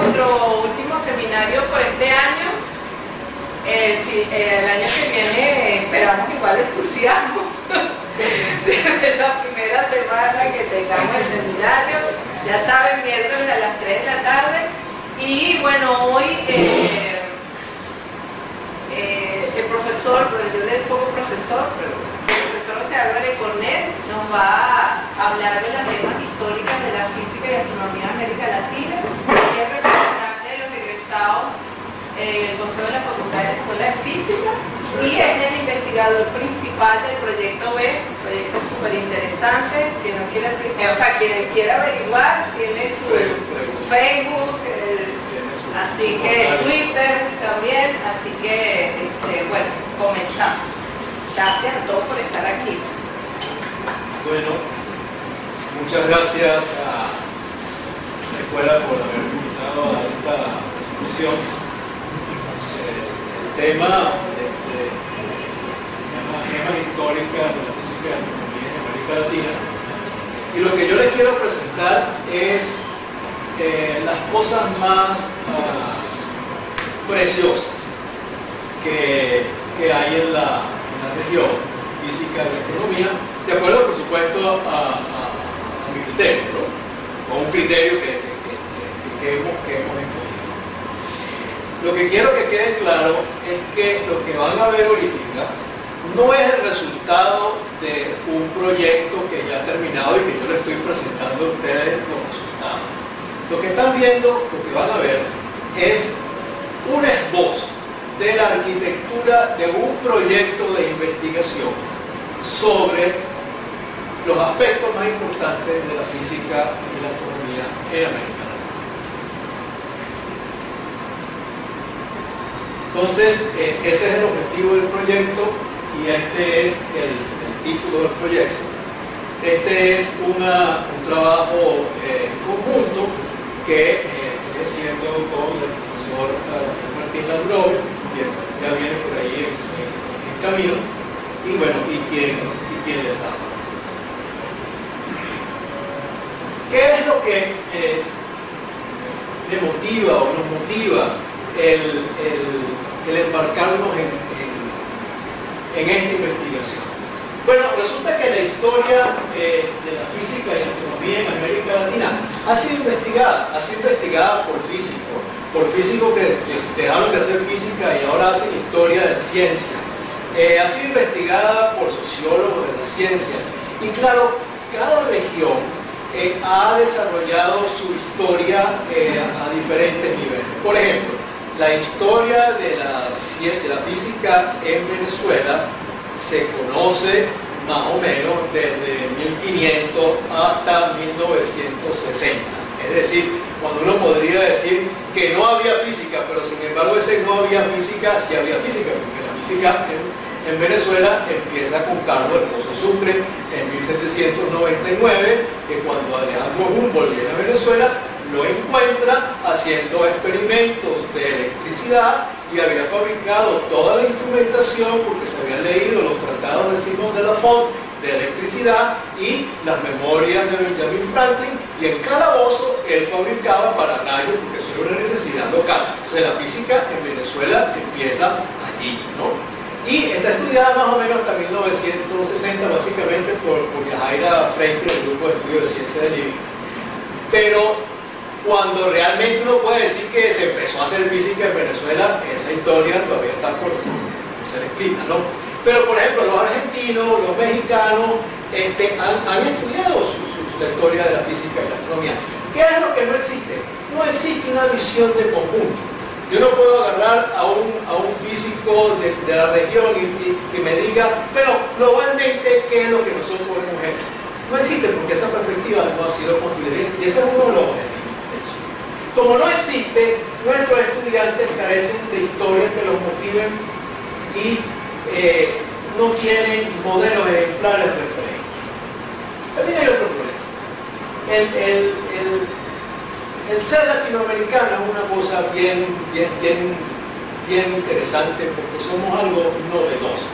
nuestro último seminario por este año. El año que viene esperamos igual entusiasmo desde la primera semana que tengamos el seminario. Ya saben, miércoles a las 3 de la tarde. Y bueno, hoy el profesor, pero yo le pongo profesor, pero el profesor José Álvarez Cornet nos va a hablar de las lemas históricas de la física y astronomía en América Latina. Es representante de los egresados en el Consejo de la Facultad de la Escuela de Física y es el investigador principal del proyecto BES, un proyecto súper interesante, que no quiere, quien quiera averiguar, tiene su Facebook, así que Twitter también, así que bueno, comenzamos. Gracias a todos por estar aquí. Bueno, muchas gracias a la escuela por haberme invitado a esta presentación. El tema lemas históricas de la física y astronomía en América Latina. Y lo que yo les quiero presentar es las cosas más preciosas que hay en la región física y astronomía, de acuerdo, por supuesto, a mi criterio, ¿no? O un criterio que hemos encontrado. Lo que quiero que quede claro es que lo que van a ver ahorita no es el resultado de un proyecto que ya ha terminado y que yo les estoy presentando a ustedes los resultados. Lo que están viendo, lo que van a ver, es un esbozo de la arquitectura de un proyecto de investigación sobre los aspectos más importantes de la física y la astronomía en América Latina. Entonces, ese es el objetivo del proyecto y este es el título del proyecto. Este es un trabajo conjunto que estoy haciendo con el profesor Martín Landrove, que ya viene por ahí en camino, y bueno, y quien les habla. ¿Qué es lo que le motiva o nos motiva el embarcarnos en esta investigación? Bueno, resulta que la historia de la física y la astronomía en América Latina ha sido investigada por físicos que dejaron de hacer física y ahora hacen historia de la ciencia. Ha sido investigada por sociólogos de la ciencia. Y claro, cada región ha desarrollado su historia a diferentes niveles. Por ejemplo, la historia de la física en Venezuela se conoce más o menos desde 1500 hasta 1960. Es decir, cuando uno podría decir que no había física, pero sin embargo ese no había física, sí había física, porque la física en Venezuela empieza con Carlos Hermoso Sucre en 1799, que cuando Alejandro Humboldt llega a Venezuela, lo encuentra haciendo experimentos de electricidad y había fabricado toda la instrumentación porque se habían leído los tratados de Simón de la Font de electricidad y las memorias de Benjamin Franklin, y el calabozo él fabricaba para rayos porque eso era una necesidad local. O sea, la física en Venezuela empieza allí, ¿no? Y está estudiada más o menos hasta 1960 básicamente por Yajaira Freire, del grupo de estudio de ciencia del libro. Pero cuando realmente uno puede decir que se empezó a hacer física en Venezuela, esa historia todavía está por ser escrita, ¿no? Pero por ejemplo, los argentinos, los mexicanos han estudiado la historia de la física y la astronomía. ¿Qué es lo que no existe? No existe una visión de conjunto. Yo no puedo agarrar a un físico de la región y que me diga, pero globalmente, ¿qué es lo que nosotros hemos hecho? No existe, porque esa perspectiva no ha sido construida, y ese es uno de los objetivos. Como no existe, nuestros estudiantes carecen de historias que los motiven y no tienen modelos ejemplares referentes. También hay otro problema. El ser latinoamericano es una cosa bien interesante porque somos algo novedoso.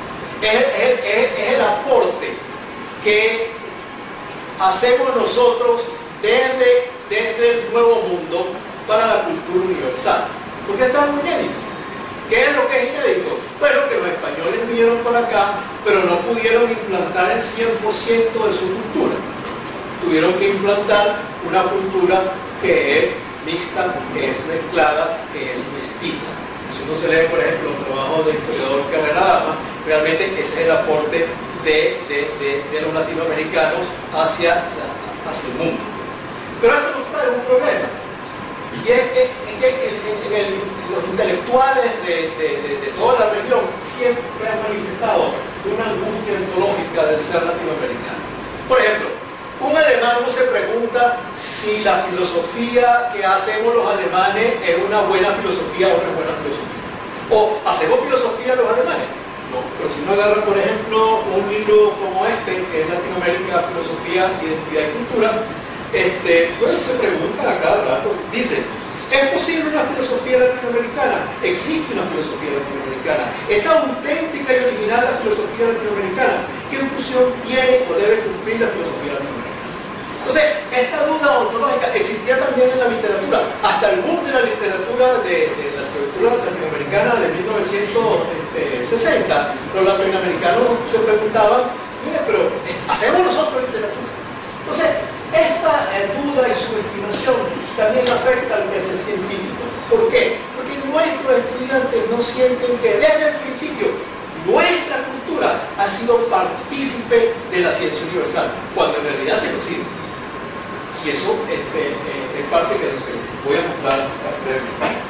Es el aporte que hacemos nosotros desde el Nuevo Mundo para la cultura universal. Porque esto es muy inédito. ¿Qué es lo que es inédito? Bueno, que los españoles vinieron por acá, pero no pudieron implantar el 100% de su cultura. Tuvieron que implantar una cultura que es mixta, que es mezclada, que es mestiza. Si uno se lee, por ejemplo, el trabajo del historiador Carrera Dama, realmente ese es el aporte de los latinoamericanos hacia el mundo. Pero esto nos trae un problema. Y es que los intelectuales de toda la región siempre han manifestado una angustia ontológica del ser latinoamericano. Por ejemplo, un alemán no se pregunta si la filosofía que hacemos los alemanes es una buena filosofía o no es buena filosofía. O hacemos filosofía los alemanes. No, pero si uno agarra, por ejemplo, un libro como este, que es Latinoamérica, Filosofía, Identidad y Cultura, pues se pregunta a cada rato, dice, ¿es posible una filosofía latinoamericana? Existe una filosofía latinoamericana. ¿Es auténtica y original la filosofía latinoamericana? ¿Qué función tiene o debe cumplir la filosofía latinoamericana? Entonces, esta duda ontológica existía también en la literatura. Hasta el boom de la literatura latinoamericana de 1960, los latinoamericanos se preguntaban, mira, pero ¿hacemos nosotros literatura? Entonces, esta duda y subestimación también afecta al quehacer científico. ¿Por qué? Porque nuestros estudiantes no sienten que desde el principio nuestra cultura ha sido partícipe de la ciencia universal, cuando en realidad se lo siente. Y eso es parte que voy a mostrar brevemente.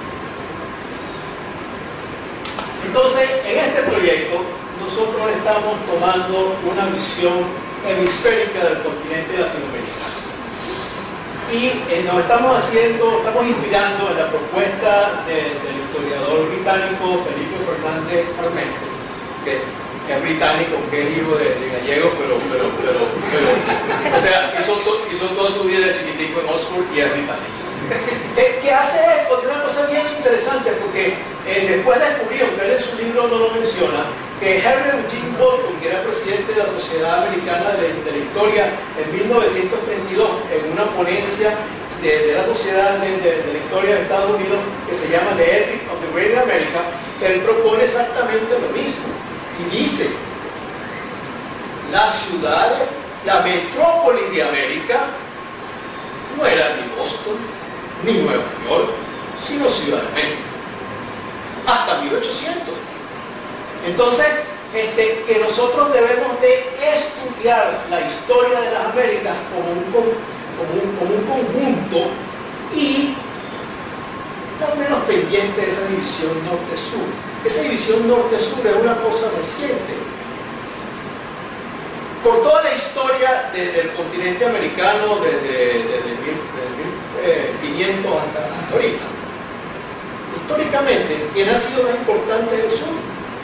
Entonces, en este proyecto, nosotros estamos tomando una visión hemisférica del continente latinoamericano. Y estamos inspirando en la propuesta del historiador británico Felipe Fernández Armento, que es británico, que es hijo de gallego, pero o sea, hizo toda su vida de chiquitico en Oxford y es británico. ¿Qué hace esto? Tiene una cosa bien interesante, porque después descubrió, que él en su libro no lo menciona, que Henry Eugene Bolton, que era presidente de la Sociedad Americana de la Historia en 1932, en una ponencia de la Sociedad de la Historia de Estados Unidos, que se llama The Ethics of the Great America, él propone exactamente lo mismo. Y dice, las ciudades, la metrópoli de América, no era ni Boston, ni Nueva York, sino Ciudad de México. Hasta 1800. Entonces, que nosotros debemos de estudiar la historia de las Américas como un conjunto y estar menos pendiente de esa división norte-sur. Esa división norte-sur es una cosa reciente. Por toda la historia del continente americano, desde 1500 hasta ahorita, históricamente, ¿quién ha sido más importante del sur?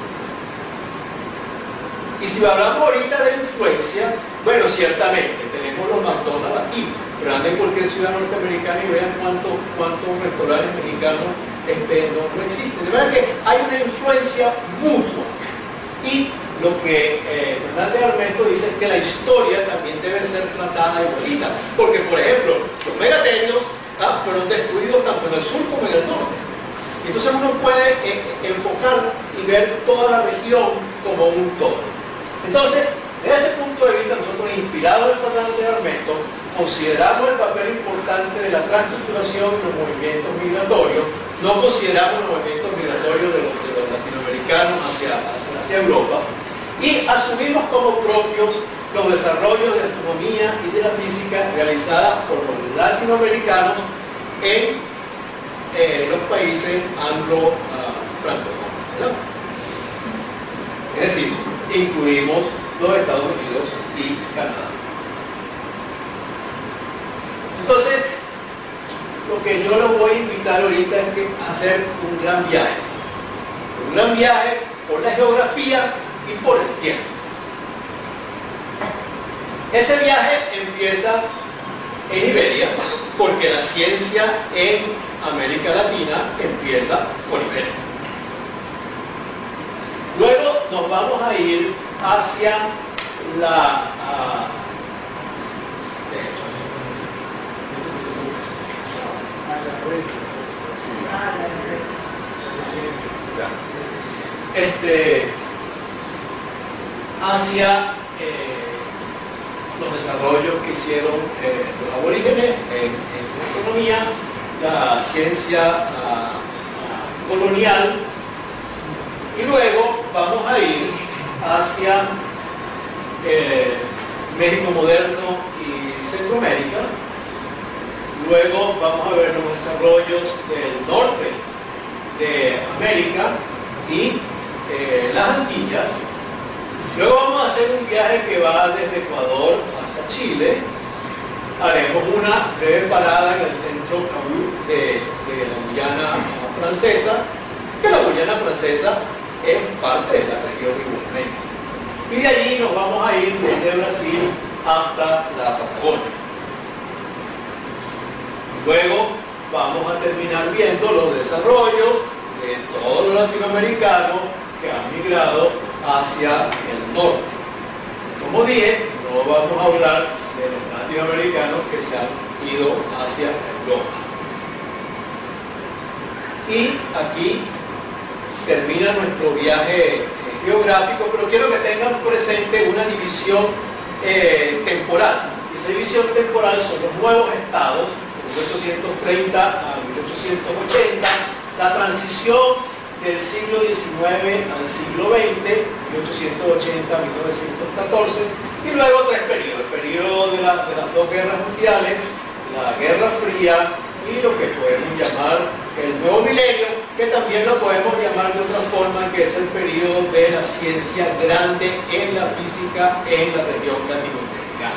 Y si hablamos ahorita de influencia, bueno, ciertamente tenemos los McDonald's aquí, pero anden en cualquier ciudad norteamericana y vean cuántos restaurantes mexicanos no existen. De verdad que hay una influencia mutua. Y lo que Fernández Armento dice es que la historia también debe ser tratada igualita, porque por ejemplo, los megaterios fueron destruidos tanto en el sur como en el norte. Entonces uno puede enfocar y ver toda la región como un todo. Entonces, desde ese punto de vista, nosotros, inspirados en Fernández Armento, consideramos el papel importante de la transculturación y los movimientos migratorios. No consideramos los movimientos migratorios de los latinoamericanos hacia Europa, y asumimos como propios los desarrollos de la astronomía y de la física realizadas por los latinoamericanos en los países anglo-francófonos. Es decir, incluimos los Estados Unidos y Canadá. Entonces, lo que yo los voy a invitar ahorita es a hacer un gran viaje. Un gran viaje por la geografía y por el tiempo. Ese viaje empieza en Iberia, porque la ciencia en América Latina empieza por Iberia. Luego nos vamos a ir hacia hacia los desarrollos que hicieron los aborígenes en economía, la ciencia colonial, y luego vamos a ir hacia México moderno y Centroamérica. Luego vamos a ver los desarrollos del norte de América y las Antillas. Luego vamos a hacer un viaje que va desde Ecuador hasta Chile. Haremos una breve parada en el centro de la Guyana francesa, que la Guyana francesa es parte de la región igualmente. Y de allí nos vamos a ir desde Brasil hasta la Patagonia. Luego vamos a terminar viendo los desarrollos de todos los latinoamericanos que han migrado hacia el norte. Como dije, no vamos a hablar de los latinoamericanos que se han ido hacia Europa. Y aquí termina nuestro viaje geográfico, pero quiero que tengan presente una división temporal. Esa división temporal son los nuevos estados, de 1830 a 1880, la transición del siglo XIX al siglo XX, 1880 a 1914, y luego tres periodos: el periodo de las dos guerras mundiales, la Guerra Fría y lo que podemos llamar el nuevo milenio, que también lo podemos llamar de otra forma, que es el periodo de la ciencia grande en la física en la región latinoamericana.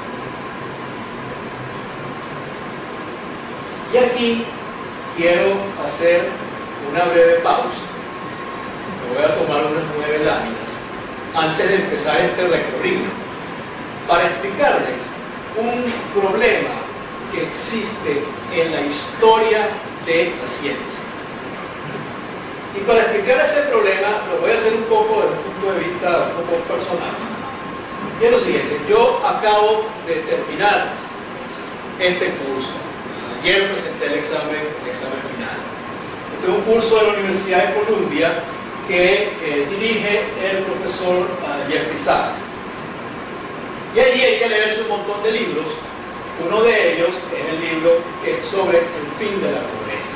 Y aquí quiero hacer una breve pausa. Me voy a tomar unas 9 láminas antes de empezar este recorrido para explicarles un problema que existe en la historia de la ciencia. Y para explicar ese problema lo voy a hacer un poco desde un punto de vista un poco personal. Y es lo siguiente: yo acabo de terminar este curso. Ayer presenté el examen final. Este es un curso de la Universidad de Columbia que dirige el profesor Jeffrey Sachs. Y allí hay que leerse un montón de libros. Uno de ellos es el libro sobre el fin de la pobreza,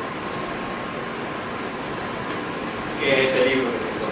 que es este libro que tengo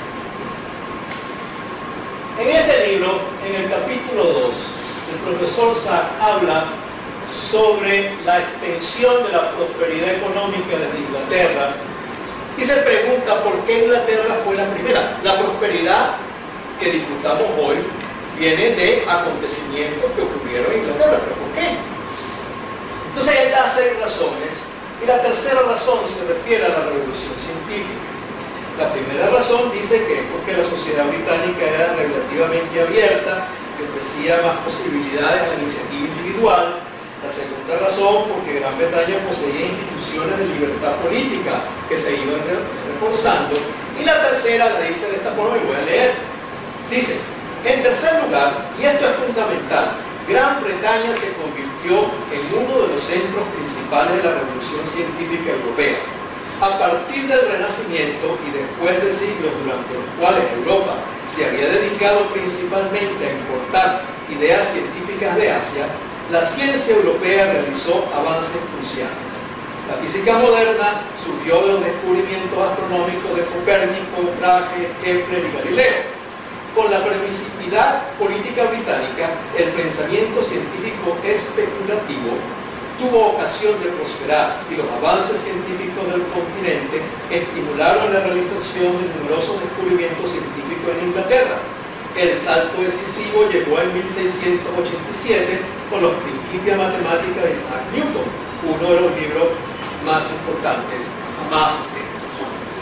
aquí. En ese libro, en el capítulo 2, el profesor Sachs habla sobre la extensión de la prosperidad económica desde Inglaterra y se pregunta por qué Inglaterra fue la primera. La prosperidad que disfrutamos hoy viene de acontecimientos que ocurrieron en Inglaterra, pero ¿por qué? Entonces él da 6 razones, y la tercera razón se refiere a la revolución científica. La primera razón dice que es porque la sociedad británica era relativamente abierta, que ofrecía más posibilidades a la iniciativa individual. La segunda razón, porque Gran Bretaña poseía instituciones de libertad política que se iban reforzando. Y la tercera la dice de esta forma, y voy a leer. Dice: en tercer lugar, y esto es fundamental, Gran Bretaña se convirtió en uno de los centros principales de la revolución científica europea. A partir del Renacimiento y después de siglos durante los cuales Europa se había dedicado principalmente a importar ideas científicas de Asia, la ciencia europea realizó avances cruciales. La física moderna surgió de los descubrimientos astronómicos de Copérnico, Brahe, Kepler y Galileo. Con la permisividad política británica, el pensamiento científico especulativo tuvo ocasión de prosperar y los avances científicos del continente estimularon la realización de numerosos descubrimientos científicos en Inglaterra. El salto decisivo llegó en 1687 con los Principia Mathematica de Isaac Newton, uno de los libros más importantes jamás escritos.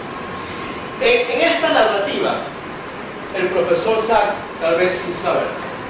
En esta narrativa, el profesor Sachs, tal vez sin saber,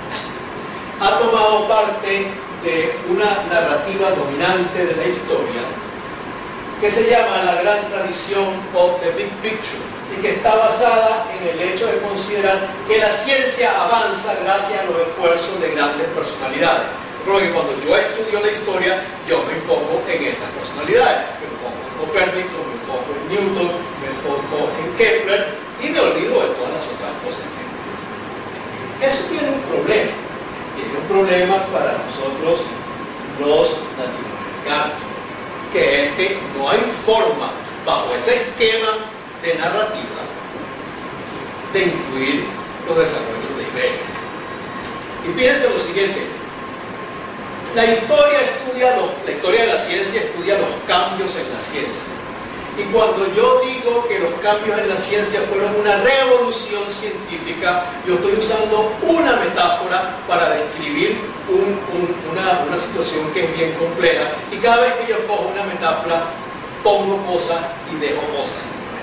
ha tomado parte de una narrativa dominante de la historia que se llama la gran tradición of the big picture y que está basada en el hecho de considerar que la ciencia avanza gracias a los esfuerzos de grandes personalidades. Por lo que cuando yo estudio la historia, yo me enfoco en esas personalidades. Me enfoco en Copérnico, me enfoco en Newton, me enfoco en Kepler y me olvido de todas las otras cosas. Eso tiene un problema. Tiene un problema para nosotros los latinoamericanos, que es que no hay forma, bajo ese esquema de narrativa, de incluir los desarrollos de Iberia. Y fíjense lo siguiente: la historia de la ciencia estudia los cambios en la ciencia. Y cuando yo digo que los cambios en la ciencia fueron una revolución científica, yo estoy usando una metáfora para describir una situación que es bien compleja. Y cada vez que yo cojo una metáfora, pongo cosas y dejo cosas,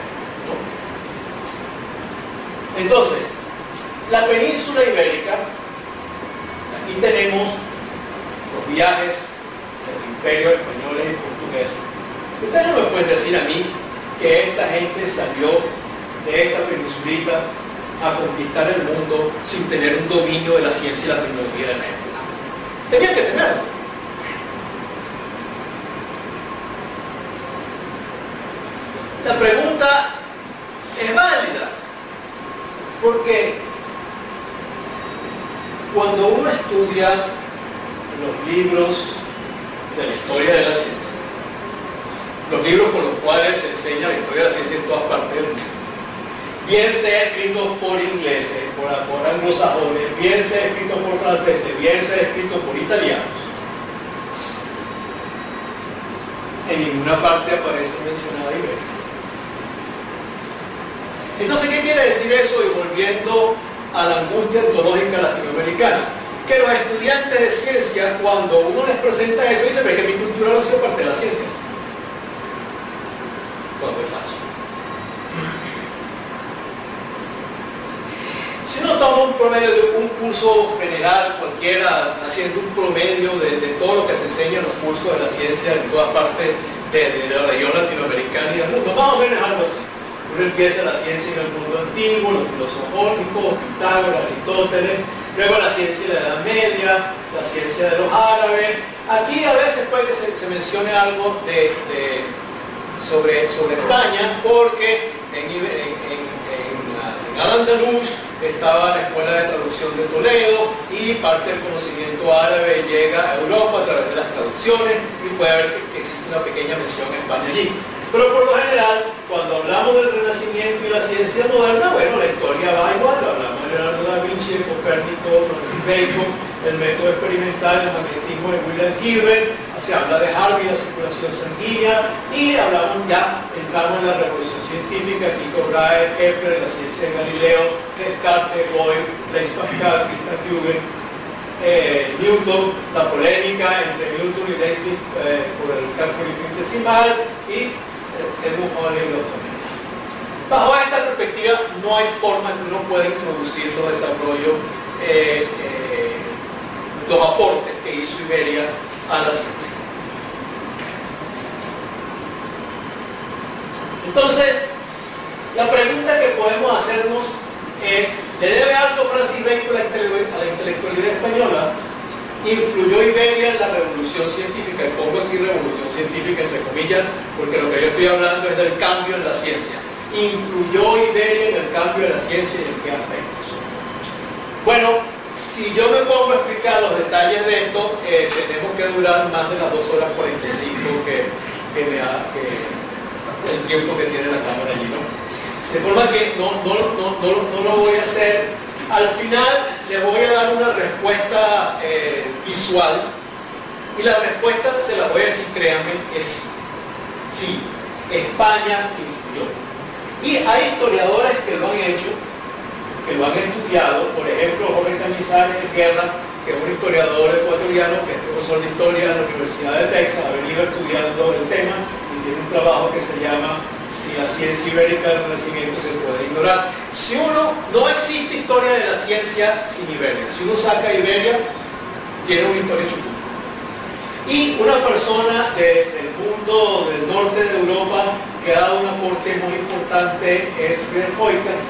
¿no? Entonces, la península ibérica, aquí tenemos los viajes del imperio español y portugués. Ustedes no me pueden decir a mí que esta gente salió de esta peninsulita a conquistar el mundo sin tener un dominio de la ciencia y la tecnología de la época. Tenían que tenerlo. La pregunta es válida, porque cuando uno estudia los libros de la historia de la ciencia, los libros con los cuales se enseña la historia de la ciencia en todas partes del mundo, bien sea escritos por ingleses, por anglosajones, bien sea escritos por franceses, bien sea escritos por italianos, en ninguna parte aparece mencionada Iberia. Entonces, ¿qué quiere decir eso? Y volviendo a la angustia ontológica latinoamericana, que los estudiantes de ciencia, cuando uno les presenta eso, dicen que mi cultura no ha sido parte de la ciencia. Cuando es falso. Si uno toma un promedio de un curso general cualquiera, haciendo un promedio de todo lo que se enseña en los cursos de la ciencia en todas partes de la región latinoamericana y del mundo, más o menos algo así. Uno empieza la ciencia en el mundo antiguo, los filosofónicos, Pitágoras, Aristóteles, luego la ciencia de la Edad Media, la ciencia de los árabes. Aquí a veces puede que se mencione algo sobre España, porque en Al-Andalus estaba la escuela de traducción de Toledo y parte del conocimiento árabe llega a Europa a través de las traducciones y puede haber que existe una pequeña mención en España allí. Pero por lo general, cuando hablamos del Renacimiento y la ciencia moderna, bueno, la historia va igual. Hablamos de Leonardo da Vinci, de Copérnico, Francis Bacon, el método experimental, el magnetismo de Wilhelm Gilbert, se habla de Harvey, la circulación sanguínea, y entramos en la revolución científica, Tycho Brahe, Kepler, la ciencia de Galileo, Descartes, Boyle, Blaise Pascal, Christian Huygens, Newton, la polémica entre Newton y Leibniz por el cálculo infinitesimal, y Edmund Halley y los planetas. Bajo esta perspectiva, no hay forma que uno pueda introducir los desarrollos, los aportes que hizo Iberia a la ciencia. Entonces, la pregunta que podemos hacernos es: ¿le debe algo Francis Bacon a la intelectualidad española? ¿Influyó Iberia en la revolución científica? Y pongo aquí revolución científica entre comillas, porque lo que yo estoy hablando es del cambio en la ciencia. ¿Influyó Iberia en el cambio de la ciencia y en qué aspectos? Bueno, si yo me pongo a explicar los detalles de esto, tenemos que durar más de las 2 horas 45 el tiempo que tiene la cámara allí, ¿no? De forma que no lo voy a hacer. Al final les voy a dar una respuesta visual, y la respuesta se la voy a decir, créanme, es sí. Sí, España influyó. Y hay historiadores que lo han hecho, que lo han estudiado. Por ejemplo, Jorge Cañizares Guerra, que es un historiador ecuatoriano, que es profesor de historia en la Universidad de Texas, ha venido estudiando el tema y tiene un trabajo que se llama Si la ciencia ibérica del Renacimiento se puede ignorar. Si uno, no existe historia de la ciencia sin Iberia. Si uno saca Iberia, tiene una historia chupuca. Y una persona del mundo del norte de Europa que ha dado un aporte muy importante es Pierre Huygens,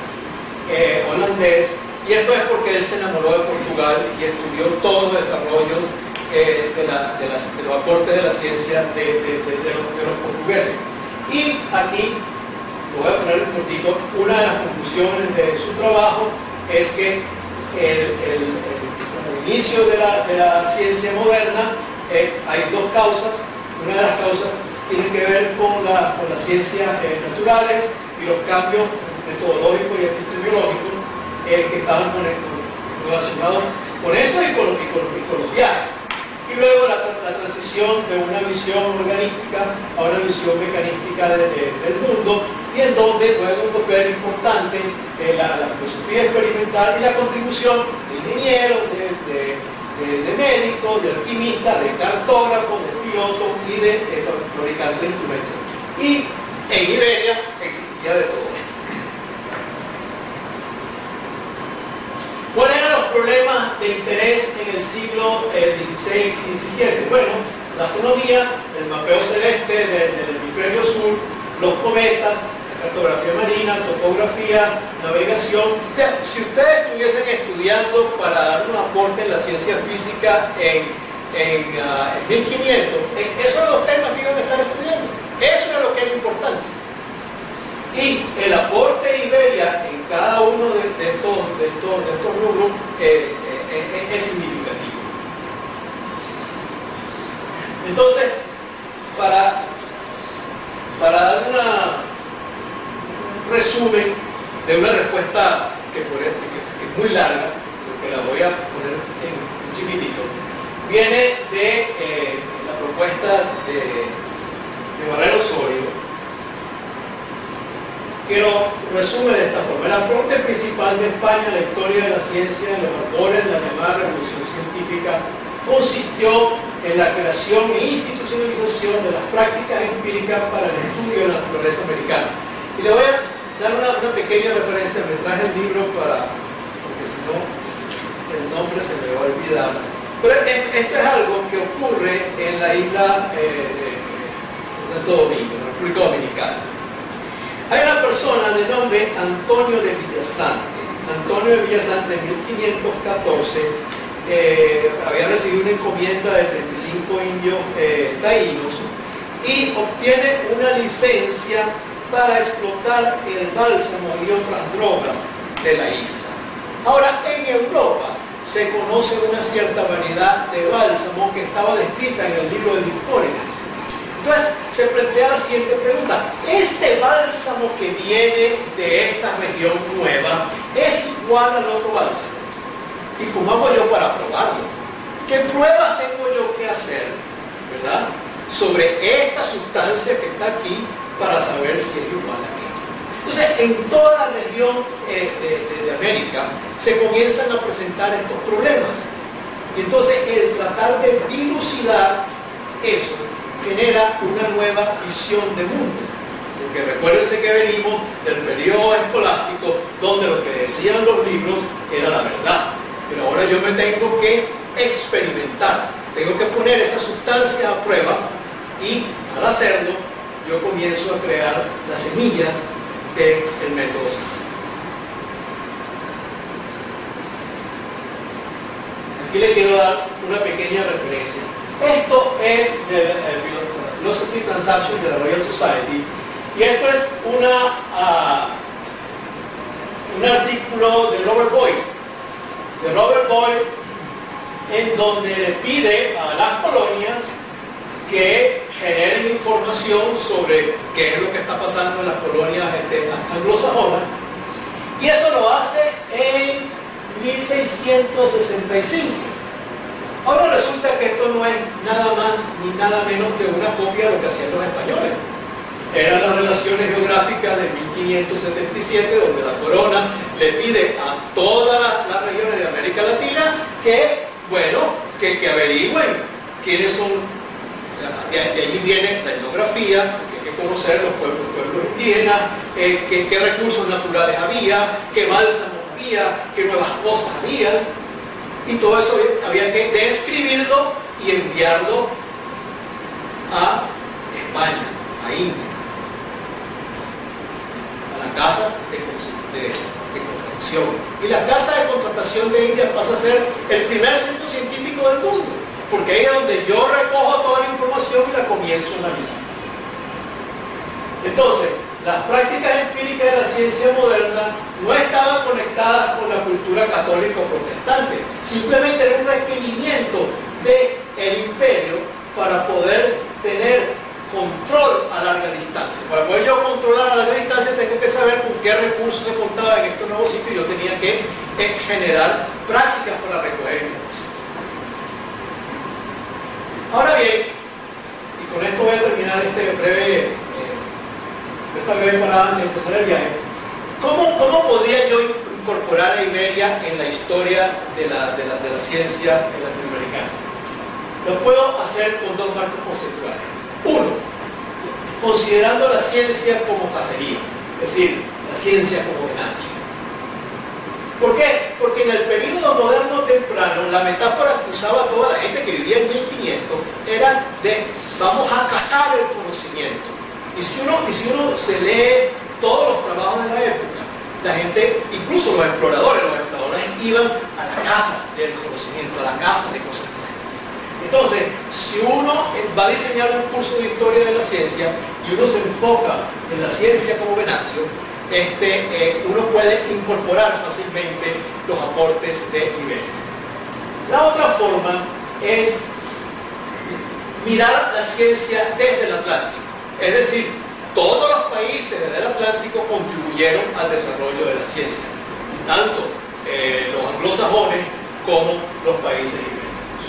holandés, y esto es porque él se enamoró de Portugal y estudió todos los desarrollos de los aportes de la ciencia de los portugueses. Y aquí, lo voy a poner un poquito, una de las conclusiones de su trabajo es que el inicio de la ciencia moderna hay dos causas. Una de las causas tiene que ver con las ciencias naturales y los cambios metodológicos y epistemológicos que estaban relacionados con eso y con los viajes. Y luego la transición de una visión organística a una visión mecanística del mundo, y en donde juega un papel importante la filosofía experimental y la contribución de ingenieros, de médicos, de alquimistas, de cartógrafos, de pilotos y de fabricantes de instrumentos. Y en Iberia existía de todo. ¿Cuáles eran los problemas de interés en el siglo XVI y XVII? Bueno, la astronomía, el mapeo celeste del hemisferio sur, los cometas, la cartografía marina, topografía, navegación. O sea, si ustedes estuviesen estudiando para dar un aporte en la ciencia física en 1500, esos son los temas que iban a estar estudiando. Eso era lo que era importante. Y el aporte de Iberia en cada uno de estos rubros es significativo. Entonces, para dar un resumen de una respuesta que es muy larga, porque la voy a poner en un chiquitito, viene de la propuesta de Barrero Osorio, que lo resume de esta forma. El aporte principal de España a la historia de la ciencia en los albores de la llamada Revolución Científica consistió en la creación e institucionalización de las prácticas empíricas para el estudio de la naturaleza americana. Y le voy a dar una pequeña referencia, me traje el libro porque si no el nombre se me va a olvidar. Pero esto es algo que ocurre en la isla de Santo Domingo, en la República Dominicana. Hay una persona de nombre Antonio de Villasante. Antonio de Villasante en 1514 había recibido una encomienda de 35 indios taínos y obtiene una licencia para explotar el bálsamo y otras drogas de la isla. Ahora, en Europa se conoce una cierta variedad de bálsamo que estaba descrita en el libro de Discórides. Entonces se plantea la siguiente pregunta: ¿este bálsamo que viene de esta región nueva es igual al otro bálsamo? ¿Y cómo hago yo para probarlo? ¿Qué pruebas tengo yo que hacer, verdad, sobre esta sustancia que está aquí para saber si es igual a aquello? Entonces, en toda la región de América se comienzan a presentar estos problemas. Y entonces el tratar de dilucidar eso genera una nueva visión de mundo. Porque recuérdense que venimos del periodo escolástico donde lo que decían los libros era la verdad. Pero ahora yo me tengo que experimentar, tengo que poner esa sustancia a prueba y al hacerlo yo comienzo a crear las semillas del método científico. Aquí le quiero dar una pequeña referencia. Esto es de Philosophy Transactions de la Royal Society, y esto es un artículo de Robert Boyle, en donde le pide a las colonias que generen información sobre qué es lo que está pasando en las colonias anglosajonas, y eso lo hace en 1665. Ahora resulta que esto no es nada más ni nada menos que una copia de lo que hacían los españoles. Eran las relaciones geográficas de 1577, donde la corona le pide a todas las regiones de América Latina que, bueno, que averigüen quiénes son. De allí viene la etnografía, que hay que conocer los pueblos indígenas, qué recursos naturales había, qué bálsamos había, qué nuevas cosas había. Y todo eso había que describirlo y enviarlo a España, a India, a la casa de contratación. Y la casa de contratación de India pasa a ser el primer centro científico del mundo. porque ahí es donde yo recojo toda la información y la comienzo a analizar. Entonces, las prácticas empíricas de la ciencia moderna no estaban conectadas con la cultura católica o protestante, simplemente era un requerimiento del imperio para poder tener control a larga distancia. Para poder yo controlar a larga distancia tengo que saber con qué recursos se contaba en estos nuevos sitios y yo tenía que generar prácticas para recoger información. Ahora bien, y con esto voy a terminar esta breve parada antes de empezar el viaje, ¿cómo podría yo incorporar a Iberia en la historia de la ciencia latinoamericana? Lo puedo hacer con dos marcos conceptuales. Uno, considerando la ciencia como cacería, es decir, la ciencia como ganancia. ¿Por qué? Porque en el período moderno temprano, la metáfora que usaba toda la gente que vivía en 1500 era de vamos a cazar el conocimiento. Y si uno se lee todos los trabajos de la época, la gente, incluso los exploradores iban a la caza del conocimiento, a la caza de cosas nuevas. Entonces, si uno va a diseñar un curso de historia de la ciencia y uno se enfoca en la ciencia como venatio, uno puede incorporar fácilmente los aportes de Iberia. La otra forma es mirar la ciencia desde el Atlántico. Es decir, todos los países del Atlántico contribuyeron al desarrollo de la ciencia, tanto los anglosajones como los países ibéricos.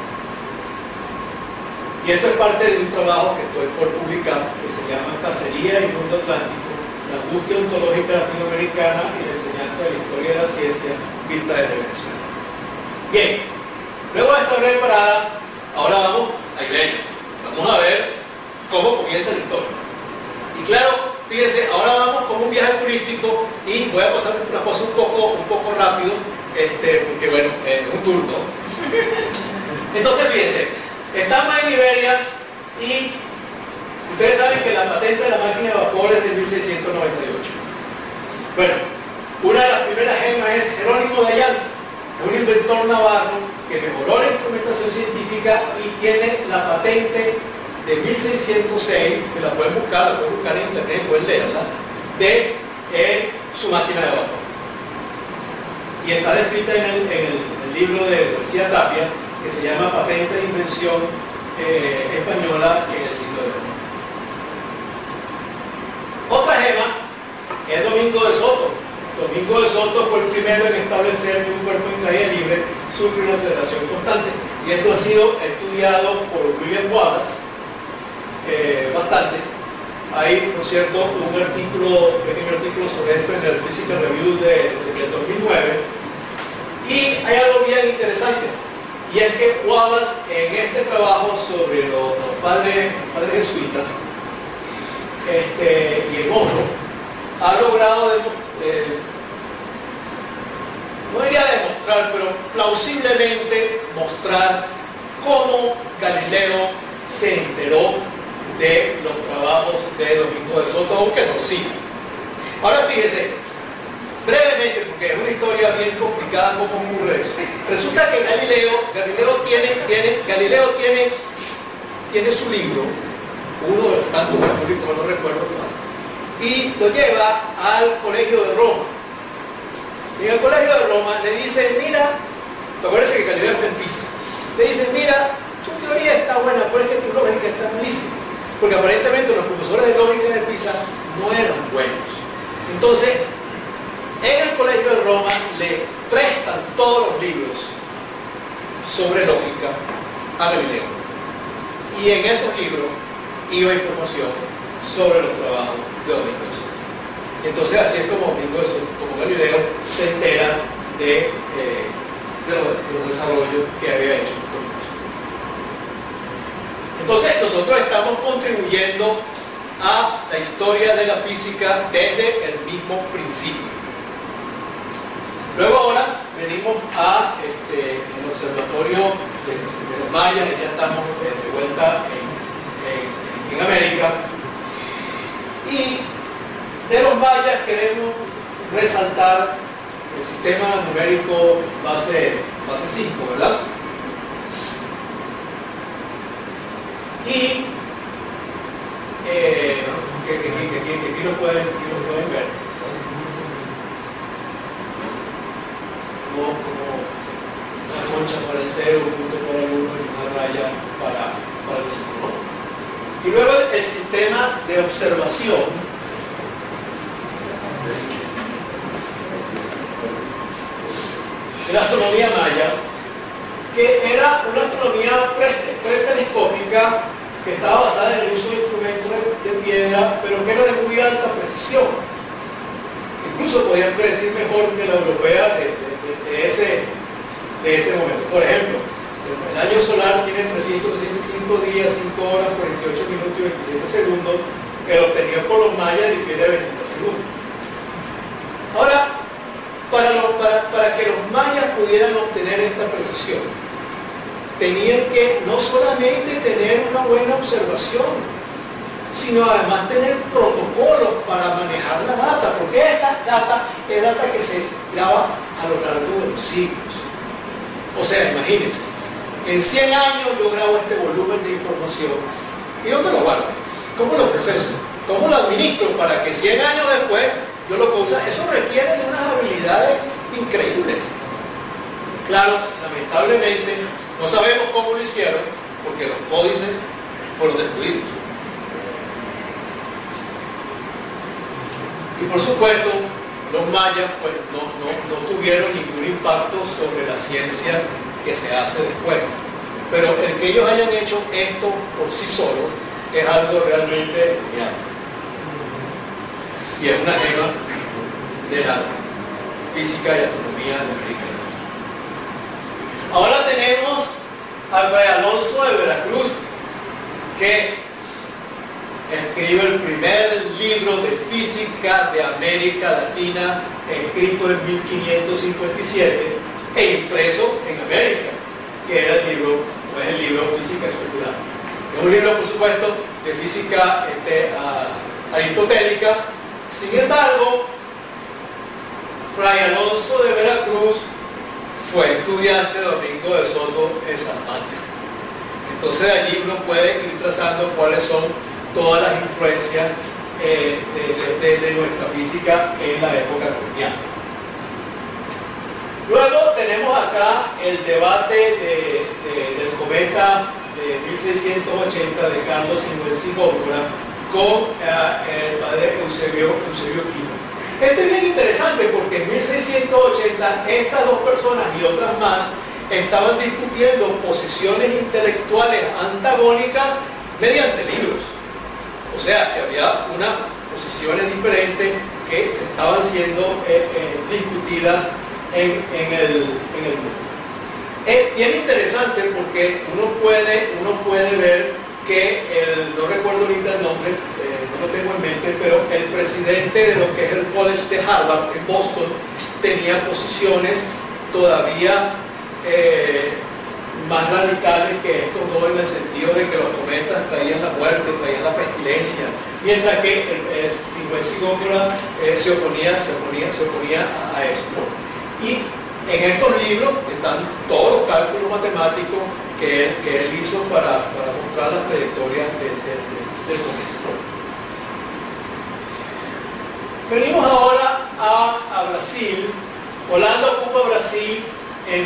Y esto es parte de un trabajo que estoy por publicar que se llama Cacería y Mundo Atlántico, la angustia ontológica latinoamericana y la enseñanza de la historia de la ciencia vista desde Venezuela. Bien, luego de esta breve parada, ahora vamos a Iberia. Vamos a ver cómo comienza la historia. Y claro, fíjense, ahora vamos con un viaje turístico y voy a pasar una cosa un poco rápido, porque bueno, un tour, ¿no? Entonces fíjense, estamos en Iberia y ustedes saben que la patente de la máquina de vapor es de 1698. Bueno, una de las primeras gemas es Jerónimo de Ayalza, un inventor navarro que mejoró la instrumentación científica y tiene la patente de 1606, que la pueden buscar en internet, pueden leerla, de su máquina de vapor. Y está descrita en el libro de García Tapia, que se llama Patente de Invención Española en el siglo de oro. Otra gema es Domingo de Soto. Domingo de Soto fue el primero en establecer que un cuerpo en caída libre sufre una aceleración constante. Y esto ha sido estudiado por William Wallace bastante. Hay, por cierto, un pequeño artículo sobre esto en el Physical Review del 2009. Y hay algo bien interesante, y es que Wallace, en este trabajo sobre los padres jesuitas, y en otro, ha logrado no diría demostrar, pero plausiblemente mostrar cómo Galileo se enteró de los trabajos de Domingo de Soto, aunque no lo siga. Ahora fíjense, brevemente, porque es una historia bien complicada cómo ocurre eso. Resulta que Galileo tiene su libro, uno de los tantos públicos, no recuerdo cuál, y lo lleva al colegio de Roma. Y en el colegio de Roma le dicen, mira, acuérdense que Galileo es Pisa, le dicen, mira, tu teoría está buena, pero es que tu lógica está malísima. Porque aparentemente los profesores de lógica de Pisa no eran buenos. Entonces, en el colegio de Roma le prestan todos los libros sobre lógica a Galileo. Y en esos libros iba información sobre los trabajos de Domingo de Soto. Entonces, así es como Galileo se entera de los desarrollos que había hecho. Entonces, nosotros estamos contribuyendo a la historia de la física desde el mismo principio. Luego ahora venimos a el observatorio de los mayas, ya estamos de vuelta en América. Y de los mayas queremos resaltar el sistema numérico base 5, ¿verdad? Y que aquí lo pueden ver. Como una concha para el 0, un punto para el 1 y una raya para el 5. Y luego el sistema de observación de la astronomía maya, que era una astronomía pretelescópica que estaba basada en el uso de instrumentos de piedra, pero que era de muy alta precisión. Incluso podían predecir mejor que la europea de ese momento. Por ejemplo, el año solar tiene 365 días, 5 horas, 48 minutos y 27 segundos, que lo obtenido por los mayas difiere de 23 segundos. Ahora, para que los mayas pudieran obtener esta precisión, tenían que no solamente tener una buena observación, sino además tener protocolos para manejar la data, porque esta data es data que se graba a lo largo de los siglos. O sea, imagínense, en 100 años yo grabo este volumen de información, ¿y dónde lo guardo? ¿Cómo lo proceso? ¿Cómo lo administro para que 100 años después yo lo pueda usar? Eso requiere de unas habilidades increíbles. Claro, lamentablemente, no sabemos cómo lo hicieron, porque los códices fueron destruidos. Y por supuesto, los mayas pues, no tuvieron ningún impacto sobre la ciencia que se hace después. Pero el que ellos hayan hecho esto por sí solo es algo realmente genial. Y es una gema de la física y astronomía americana. Ahora tenemos a Fray Alonso de Veracruz, que escribe el primer libro de física de América Latina, escrito en 1557 e impreso en América, que era el libro Física Especular. Es un libro, por supuesto, de física aristotélica. Sin embargo, Fray Alonso de Veracruz fue estudiante de Domingo de Soto en Salamanca. Entonces allí uno puede ir trazando cuáles son todas las influencias de nuestra física en la época colonial. Luego tenemos acá el debate del cometa de 1680 de Carlos Sinuensi Góngora con el padre Eusebio Quino. Esto es bien interesante porque en 1680 estas dos personas y otras más estaban discutiendo posiciones intelectuales antagónicas mediante libros. O sea, que había unas posiciones diferentes que se estaban siendo discutidas en el mundo. Y es interesante porque uno puede ver que no recuerdo ahorita el nombre, no lo tengo en mente, pero el presidente de lo que es el College de Harvard en Boston tenía posiciones todavía más radicales que esto, no en el sentido de que los cometas traían la muerte, traían la pestilencia, mientras que el Sinuensi Góngora se oponía a eso, ¿no? Y en estos libros están todos los cálculos matemáticos que él hizo para mostrar las trayectorias del cometa. Venimos ahora a Brasil. Holanda ocupa Brasil. En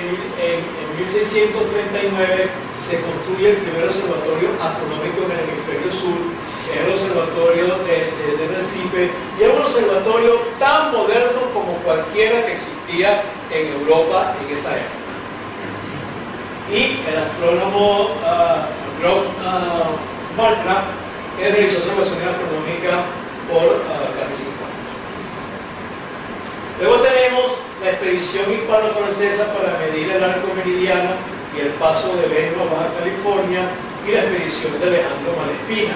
1639 se construye el primer observatorio astronómico en el hemisferio sur, que es el observatorio de Recife, y es un observatorio tan moderno como cualquiera que existía en Europa en esa época. Y el astrónomo Markgraf realizó observaciones astronómicas por casi 5 años. Luego tenemos la expedición hispano-francesa para medir el arco meridiano y el paso de Venus a Baja California, y la expedición de Alejandro Malespina.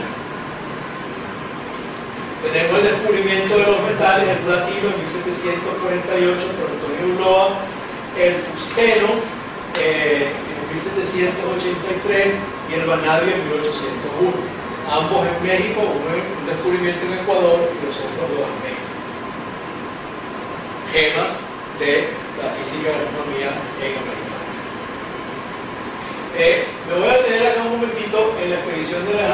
Tenemos el descubrimiento de los metales, el platino en 1748 por Antonio Ulloa, el tungsteno en 1783 y el vanadio en 1801. Ambos en México, uno un descubrimiento en Ecuador y los otros dos en México. Gemas de la física y la astronomía en América. Me voy a detener acá un momentito en la expedición de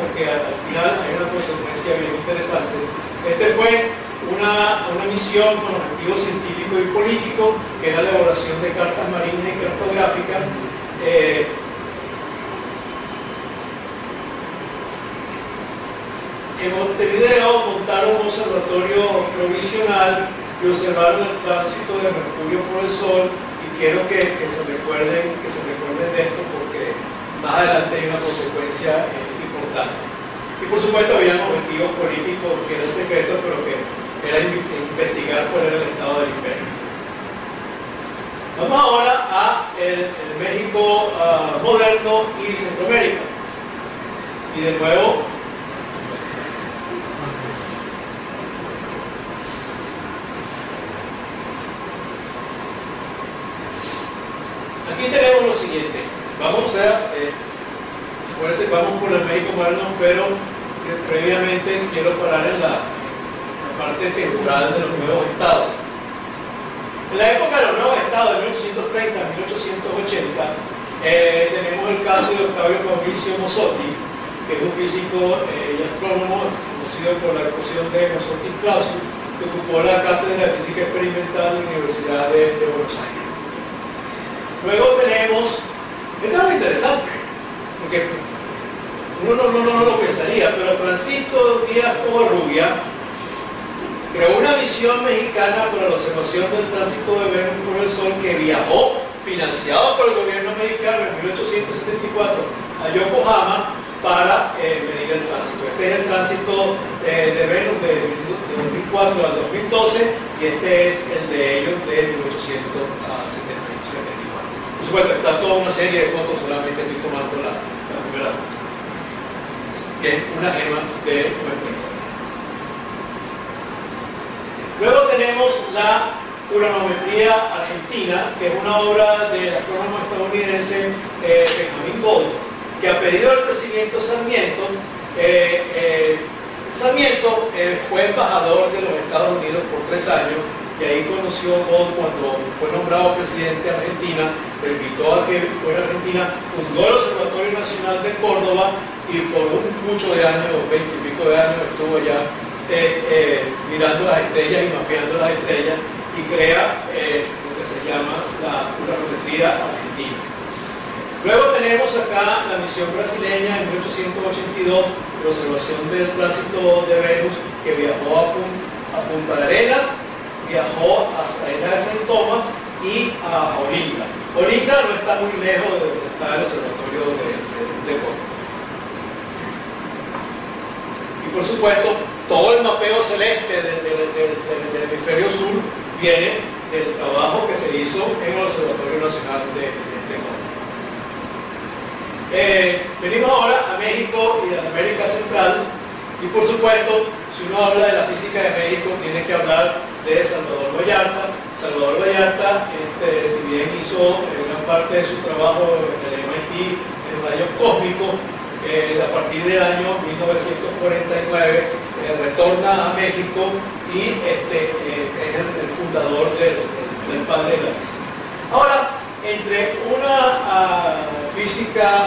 porque al final hay una consecuencia bien interesante. Este fue una misión con objetivos científicos y políticos, que era la elaboración de cartas marinas y cartográficas. En Montevideo montaron un observatorio provisional y observaron el tránsito de Mercurio por el Sol, y quiero que se recuerden de esto, porque más adelante hay una consecuencia importante. Y por supuesto había objetivos políticos que eran secretos, pero que era investigar cuál era el estado del imperio. Vamos ahora a el México moderno y Centroamérica. Y de nuevo, aquí tenemos lo siguiente. Vamos por el México moderno, pero previamente quiero parar en la parte temporal de los nuevos estados. En la época de los nuevos estados, de 1830 a 1880, tenemos el caso de Octavio Fabricio Mossotti, que es un físico y astrónomo conocido por la ecuación de Mossotti-Clausius, que ocupó la cátedra de física experimental de la Universidad de Buenos Aires. Luego tenemos, esto es muy interesante, porque uno no lo pensaría, pero Francisco Díaz Covarrubia creó una misión mexicana para la observación del tránsito de Venus por el Sol, que viajó, financiado por el gobierno mexicano en 1874 a Yokohama para medir el tránsito. Este es el tránsito de Venus de 2004 al 2012, y este es el de ellos de 1874. Por supuesto, está toda una serie de fotos, solamente estoy tomando la primera foto, que es una gema de nuestro entorno. Luego tenemos la uranometría argentina, que es una obra del astrónomo estadounidense Benjamin Gold, que a pedido del presidente Sarmiento, Sarmiento fue embajador de los Estados Unidos por 3 años, y ahí conoció Gold cuando fue nombrado presidente de Argentina, lo invitó a que fuera a Argentina, fundó el Observatorio Nacional de Córdoba, y por mucho de años, 20 y pico de años, estuvo allá mirando las estrellas y mapeando las estrellas, y crea lo que se llama la uranometría argentina. Luego tenemos acá la misión brasileña en 1882, la observación del tránsito de Venus, que viajó a Punta Arenas, viajó hasta Isla de San Tomás y a Olinda. Olinda no está muy lejos de donde está el observatorio de Córdoba. Y por supuesto, todo el mapeo celeste del hemisferio sur viene del trabajo que se hizo en el Observatorio Nacional de Córdoba. Venimos ahora a México y a América Central, y por supuesto, si uno habla de la física de México, tiene que hablar de Salvador Vallarta. Salvador Vallarta, si bien hizo gran parte de su trabajo en el MIT en rayos cósmicos, a partir del año 1949 retorna a México y es el fundador del padre de la física. Ahora, entre una física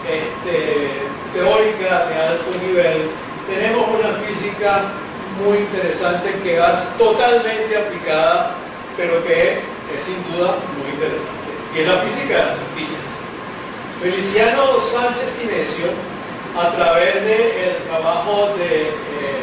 teórica de alto nivel, tenemos una física muy interesante que es totalmente aplicada, pero que es sin duda muy interesante, y es la física de las tortillas. Feliciano Sánchez Sinesio, a través del trabajo del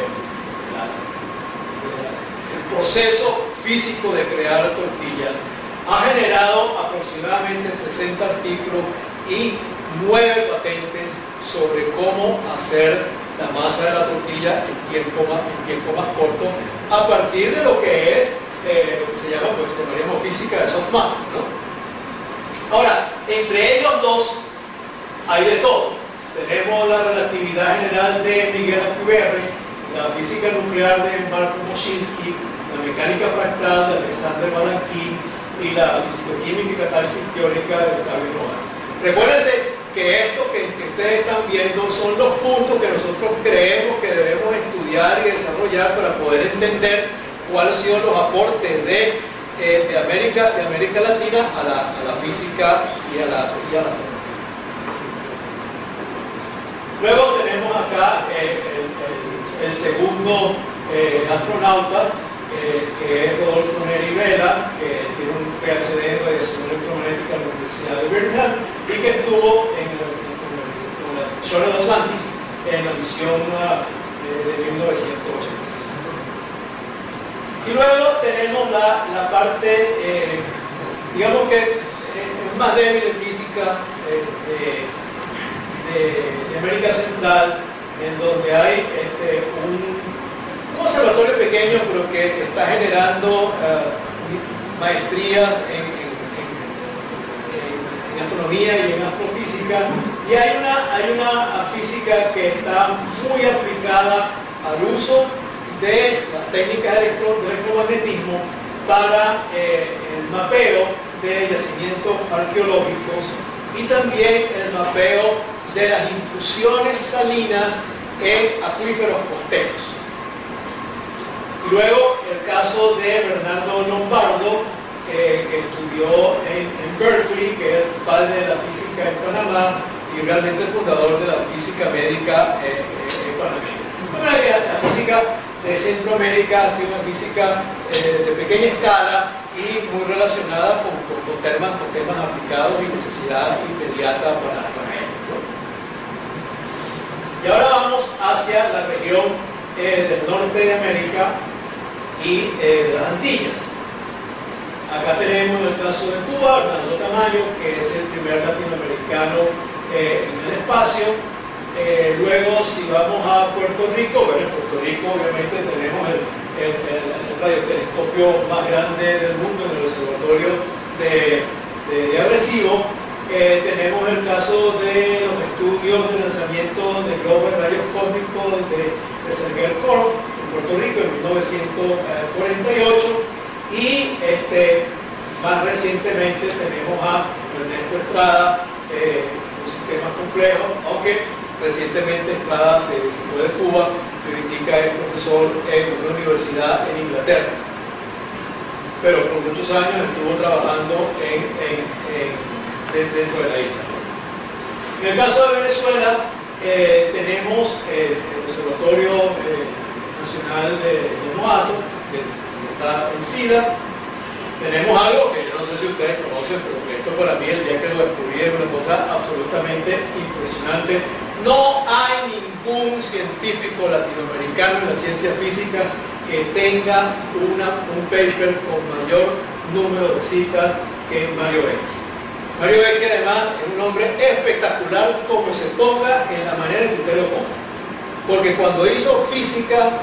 proceso físico de crear tortillas, ha generado aproximadamente 60 artículos y 9 patentes sobre cómo hacer la masa de la tortilla en tiempo más corto, a partir de lo que es lo que se llama, pues, llamaríamos física de softmax, ¿no? Ahora, entre ellos dos hay de todo. Tenemos la relatividad general de Miguel Alcubierre, la física nuclear de Marco Moschinsky, la mecánica fractal de Alexander Balanchine y la fisicoquímica y catálisis teórica de Octavio Noah. Recuérdense que esto que ustedes están viendo son los puntos que nosotros creemos que debemos estudiar y desarrollar para poder entender cuáles han sido los aportes de América Latina a la física y a la astronomía. Luego tenemos acá el segundo astronauta, que es Rodolfo Neri Vela, que tiene un PhD en radiación electromagnética en la Universidad de Birmingham y que estuvo en la Shuttle Atlantis en la misión de 1986. Y luego tenemos la parte, digamos que es más débil en física de América Central, en donde hay un observatorio pequeño, pero que está generando maestrías en astronomía y en astrofísica, y hay una física que está muy aplicada al uso de las técnicas de electromagnetismo para el mapeo de yacimientos arqueológicos y también el mapeo de las intrusiones salinas en acuíferos costeros. Y luego el caso de Bernardo Lombardo, que estudió en Berkeley, que es el padre de la física en Panamá y realmente el fundador de la física médica en Panamá. La física de Centroamérica ha sido una física de pequeña escala y muy relacionada con temas aplicados y necesidad inmediata para ellos, ¿no? Y ahora vamos hacia la región del norte de América y de las Antillas. Acá tenemos el caso de Cuba, Hernando Tamayo, que es el primer latinoamericano en el espacio. Luego, si vamos a Puerto Rico, bueno, en Puerto Rico obviamente tenemos el radiotelescopio más grande del mundo en el observatorio de Arecibo. Tenemos el caso de los estudios de lanzamiento de globos de rayos cósmicos de Sergei-Korf en Puerto Rico en 1948. Y más recientemente tenemos a Ernesto Estrada, un sistema complejo, aunque recientemente Estrada se fue de Cuba, que indica es profesor en una universidad en Inglaterra, pero por muchos años estuvo trabajando dentro de la isla. En el caso de Venezuela tenemos el Observatorio Nacional de Noato, que está en SIDA. Tenemos algo que yo no sé si ustedes conocen, pero que esto para mí, el día que lo descubrí, es una cosa absolutamente impresionante. No hay ningún científico latinoamericano en la ciencia física que tenga un paper con mayor número de citas que Mario Beckey. Mario Beckey además es un hombre espectacular como se ponga en la manera en que usted lo ponga. Porque cuando hizo física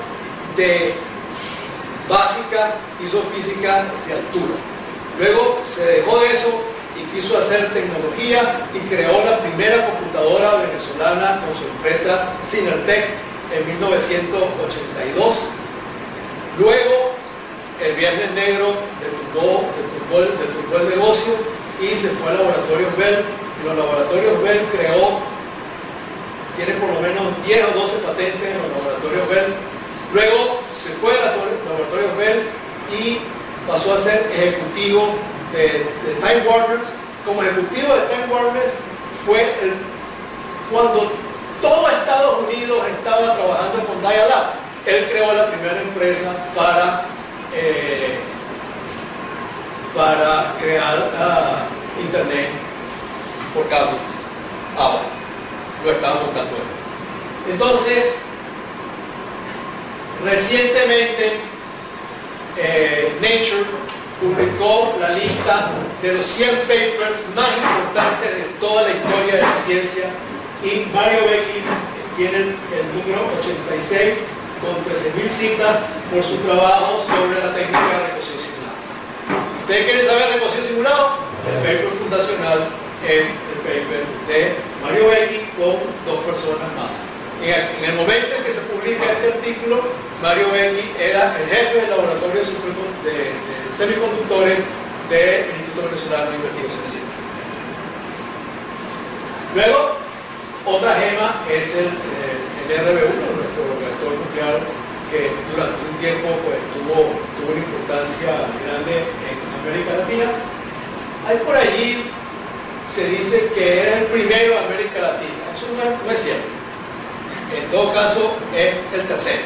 básica, hizo física de altura. Luego se dejó de eso y quiso hacer tecnología y creó la primera computadora venezolana con su empresa Synertec en 1982. Luego el Viernes Negro le tumbó el negocio y se fue al Laboratorio Bell. Y los Laboratorios Bell tiene por lo menos 10 o 12 patentes en los Laboratorios Bell. Luego se fue al Laboratorio Bell y pasó a ser ejecutivo de Time Warners. Como ejecutivo de Time Warners fue cuando todo Estados Unidos estaba trabajando con Dial-Up. Él creó la primera empresa para crear internet por cable. Ahora lo estaban buscando él. Entonces, recientemente Nature publicó la lista de los 100 papers más importantes de toda la historia de la ciencia y Mario Beckey tiene el número 86 con 13.000 citas por su trabajo sobre la técnica de regresión simulada. Si ustedes quieren saber regresión simulada, el paper fundacional es el paper de Mario Beckey con 2 personas más. En el momento en que se publica este artículo, Mario Beckey era el jefe del laboratorio de semiconductores del Instituto Venezolano de Investigaciones Científicas. Luego, otra gema es el RB1, nuestro reactor nuclear, que durante un tiempo pues, tuvo una importancia grande en América Latina. Hay por allí, se dice que era el primero de América Latina. Eso no es cierto. En en todo caso es el tercero.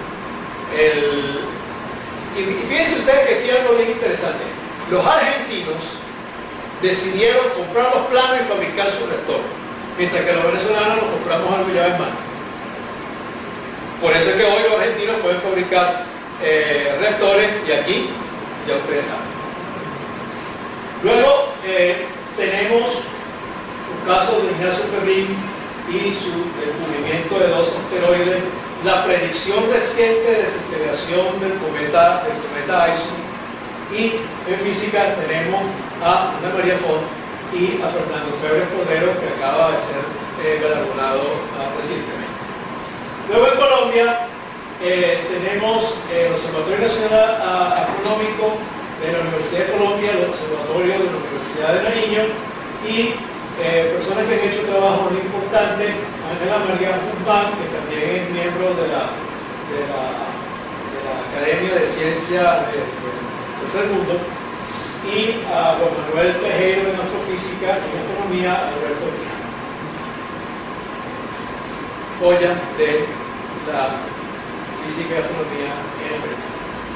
Y fíjense ustedes que aquí hay algo bien interesante. Los argentinos decidieron comprar los planos y fabricar su reactor, mientras que los venezolanos los compramos algo ya en mano. Por eso es que hoy los argentinos pueden fabricar reactores, y aquí ya ustedes saben. Luego tenemos un caso de Ignacio Fermín y su descubrimiento de dos asteroides, la predicción reciente de desintegración del cometa Aison, y en física tenemos a Ana María Font y a Fernando Febres Cordero, que acaba de ser galardonado recientemente. Luego en Colombia tenemos el Observatorio Nacional Astronómico de la Universidad de Colombia, el Observatorio de la Universidad de Nariño, y personas que han hecho trabajo muy importante, Ángela María Guzmán, que también es miembro de la Academia de Ciencia del Tercer Mundo, y a Juan Manuel Tejero en astrofísica y astronomía, Alberto Quijano. Joya de la física y astronomía en el Perú.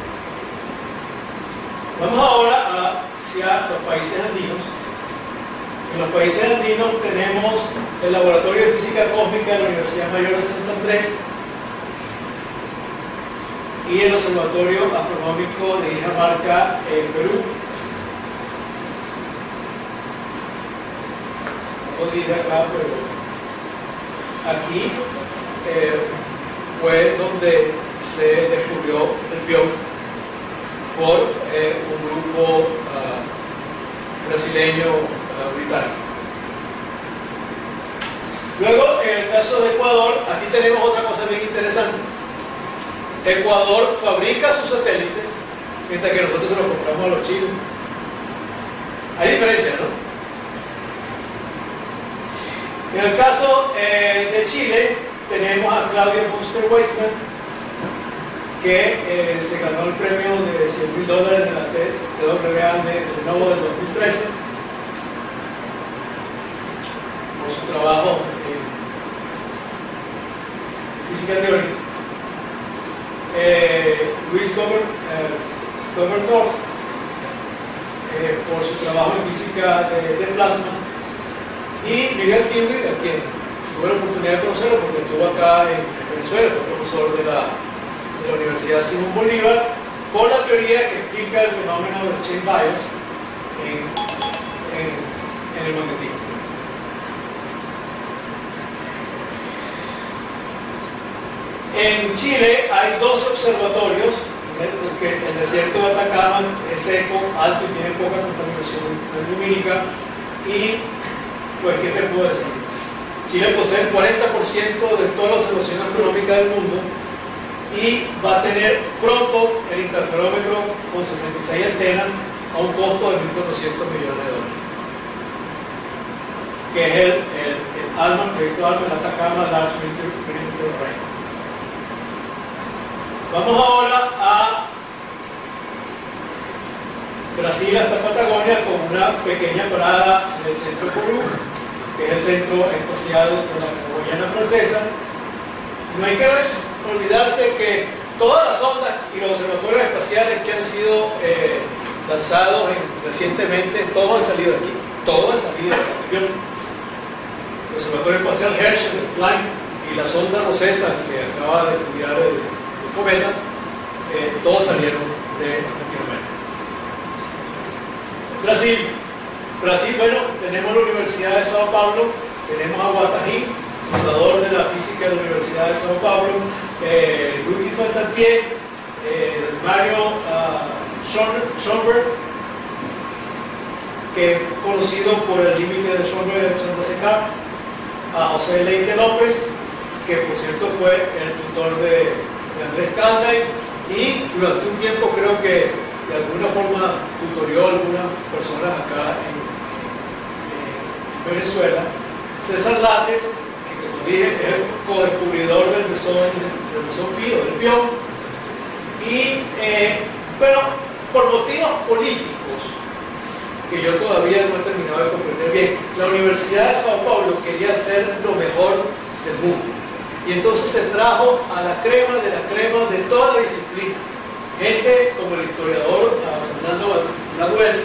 Vamos ahora hacia los países andinos. En los países andinos tenemos el Laboratorio de Física Cósmica de la Universidad Mayor de Santo Andrés y el Observatorio Astronómico de Cajamarca en Perú. No dice acá, pero aquí fue donde se descubrió el pion por un grupo brasileño británico. Luego, en el caso de Ecuador, aquí tenemos otra cosa bien interesante. Ecuador fabrica sus satélites, mientras que nosotros los compramos a los chinos. Hay diferencia, ¿no? En el caso de Chile, tenemos a Claudia Munster-Weissman, que se ganó el premio de $100.000 de la TWA de Lenovo del 2013 por su trabajo en física teórica. Luis Gobernhoff por su trabajo en física de plasma, y Miguel Kiwi, a quien tuve la oportunidad de conocerlo porque estuvo acá en Venezuela, fue profesor de la Universidad Simón Bolívar, por la teoría que explica el fenómeno del chain bias en el magnetismo. En Chile hay dos observatorios, porque el desierto de Atacama es seco, alto y tiene poca contaminación lumínica. Y pues, ¿qué te puedo decir? Chile posee el 40% de toda la observación astronómica del mundo y va a tener pronto el interferómetro con 66 antenas a un costo de $1.400 millones, que es el proyecto ALMA, el Atacama Large Perimeter Array. Vamos ahora a Brasil, hasta Patagonia, con una pequeña parada del Centro Kourou, que es el centro espacial de la Guayana Francesa. No hay que olvidarse que todas las ondas y los observatorios espaciales que han sido lanzados recientemente, todos han salido de aquí, todos han salido de la región. El observatorio espacial Herschel, el Planck y la sonda Rosetta, que acaba de estudiar el cometa, todos salieron de Latinoamérica. Brasil, bueno, tenemos la Universidad de Sao Paulo, tenemos a Guattají, fundador de la física de la Universidad de Sao Paulo, Luigi Fantapié, Mario Schoenberg, que es conocido por el límite de Schoenberg de Chandrasekhar, a José Leite López, que por cierto fue el tutor de Andrés Calday, y durante un tiempo creo que de alguna forma tutorió a algunas personas acá en Venezuela. César Lattes, que como dije es el co-descubridor del mesón Pío, del pion. Y pero por motivos políticos que yo todavía no he terminado de comprender bien, la Universidad de Sao Paulo quería ser lo mejor del mundo, y Y entonces se trajo a la crema de toda la disciplina. Gente como el historiador Fernando Laduel,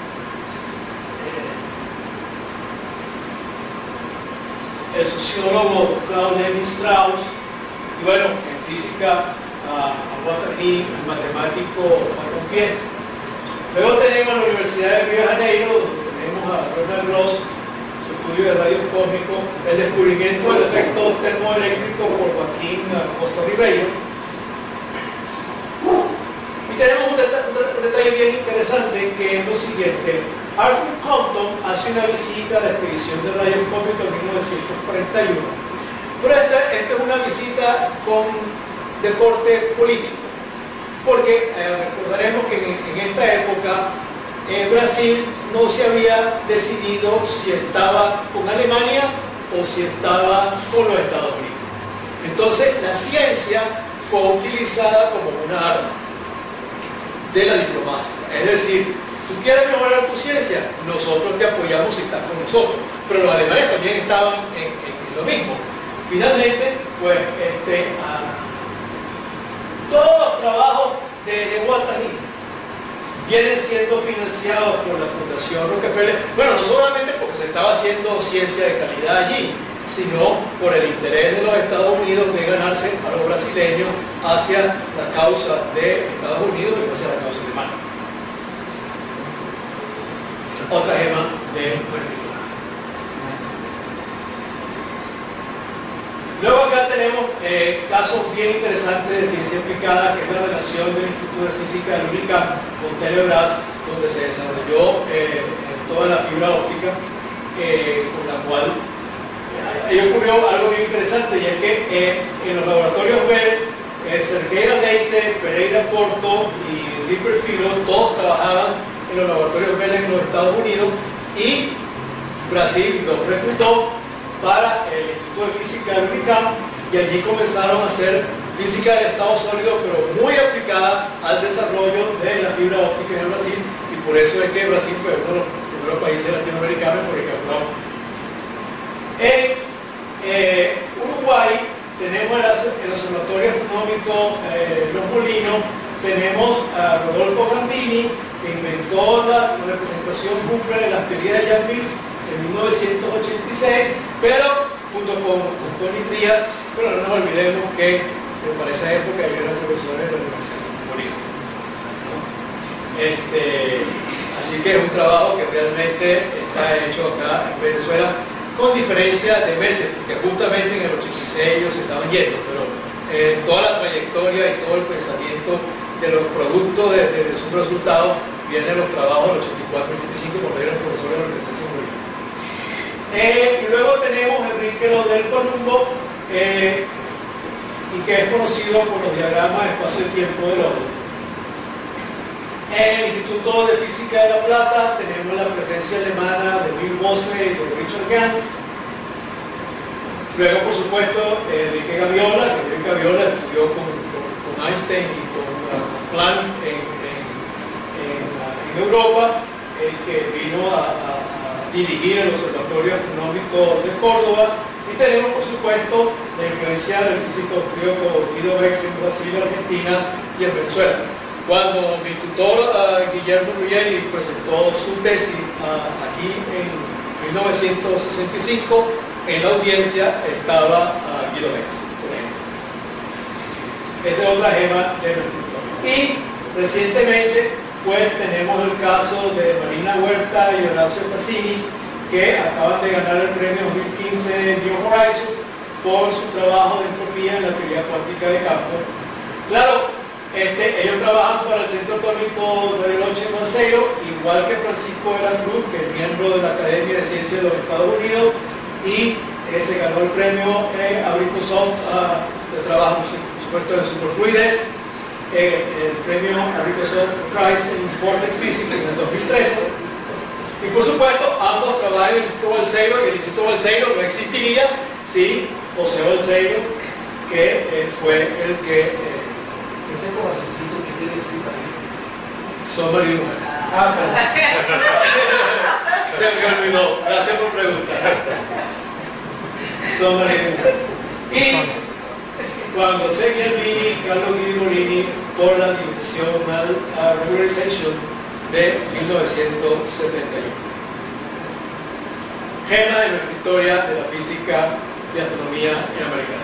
el sociólogo Claude Lévi-Strauss, y bueno, en física a Guattari, el matemático Fabien. Luego tenemos la Universidad de Río de Janeiro, donde tenemos a Ronald Gross, su estudio de rayos cósmicos, el descubrimiento del efecto termoeléctrico por Joaquín Costa Ribeiro. Y tenemos un detalle bien interesante, que es lo siguiente. Arthur Compton hace una visita a la expedición de rayos cósmicos en 1941, pero esta es una visita de corte político, porque recordaremos que en esta época Brasil no se había decidido si estaba con Alemania o si estaba con los Estados Unidos. Entonces la ciencia fue utilizada como una arma de la diplomacia, es decir, tú quieres mejorar tu ciencia, nosotros te apoyamos si estás con nosotros. Pero los alemanes también estaban en lo mismo. Finalmente, pues, todos los trabajos de Guattari vienen siendo financiados por la Fundación Rockefeller. Bueno, no solamente porque se estaba haciendo ciencia de calidad allí, sino por el interés de los Estados Unidos de ganarse a los brasileños hacia la causa de Estados Unidos y hacia la causa alemana. Otra gema de Mercurio. Luego acá tenemos casos bien interesantes de ciencia aplicada, que es la relación del Instituto de Física de Unicam con Telebrás, donde se desarrolló toda la fibra óptica, con la cual ahí ocurrió algo bien interesante, y es que en los laboratorios Bell, Cerqueira Leite, Pereira Porto y Ripper Philo, todos trabajaban en los laboratorios Bell en los Estados Unidos, y Brasil los reclutó para el Instituto de Física de Unicam, y allí comenzaron a hacer física de estado sólido, pero muy aplicada al desarrollo de la fibra óptica en Brasil, y por eso es que Brasil fue uno de los primeros países latinoamericanos por ejemplo. En Uruguay tenemos el Observatorio Astronómico Los Molinos, tenemos a Rodolfo Gandini, que inventó la representación cumple de las teorías de Yang-Mills en 1986, pero junto con Tony Trías, pero no nos olvidemos que para esa época yo era profesor de la Universidad de San Marino. Así que es un trabajo que realmente está hecho acá en Venezuela, con diferencia de meses, porque justamente en el 86 ellos se estaban yendo, pero toda la trayectoria y todo el pensamiento de los productos de sus resultados vienen los trabajos del 84 y 85, cuando eran profesores de la Universidad de San Marino. Y luego tenemos Enrique Lodel Columbo, y que es conocido por los diagramas de espacio y tiempo de Lodel. En el Instituto de Física de La Plata tenemos la presencia alemana de Bill Moseley y de Richard Ganz. Luego, por supuesto, Enrique Gaviola, que Enrique Gaviola estudió con Einstein y con Planck en Europa, que vino a dirigir el Observatorio Astronómico de Córdoba. Y tenemos, por supuesto, la influencia del físico austríaco Guido Bex en Brasil, Argentina y en Venezuela. Cuando mi tutor Guillermo Ruggeri presentó su tesis aquí en 1965, en la audiencia estaba Guido Bex, por ejemplo. Esa es otra gema de Mercurio. Y recientemente pues tenemos el caso de Marina Huerta y Horacio Cassini, que acaban de ganar el premio 2015 New Horizons por su trabajo de entropía en la teoría cuántica de campo. Claro, ellos trabajan para el Centro Atómico Bariloche en Balseiro, igual que Francisco de la Cruz, que es miembro de la Academia de Ciencias de los Estados Unidos, y se ganó el premio a Microsoft de trabajo, por supuesto, en superfluidez, el premio a Microsoft Prize en Vortex Physics en el 2013. Y por supuesto, ambos trabajan en el Instituto Balseiro, y el Instituto Balseiro no existiría sin José Balseiro, que fue el que... ese corazoncito que quiere decir para mí. Son marido. Se me olvidó. Gracias por preguntar. Son marido. Y Juan José Giannini y Carlos Guidi por la Dimensional Regularization de 1971. Gema de nuestra historia de la física de astronomía en americana.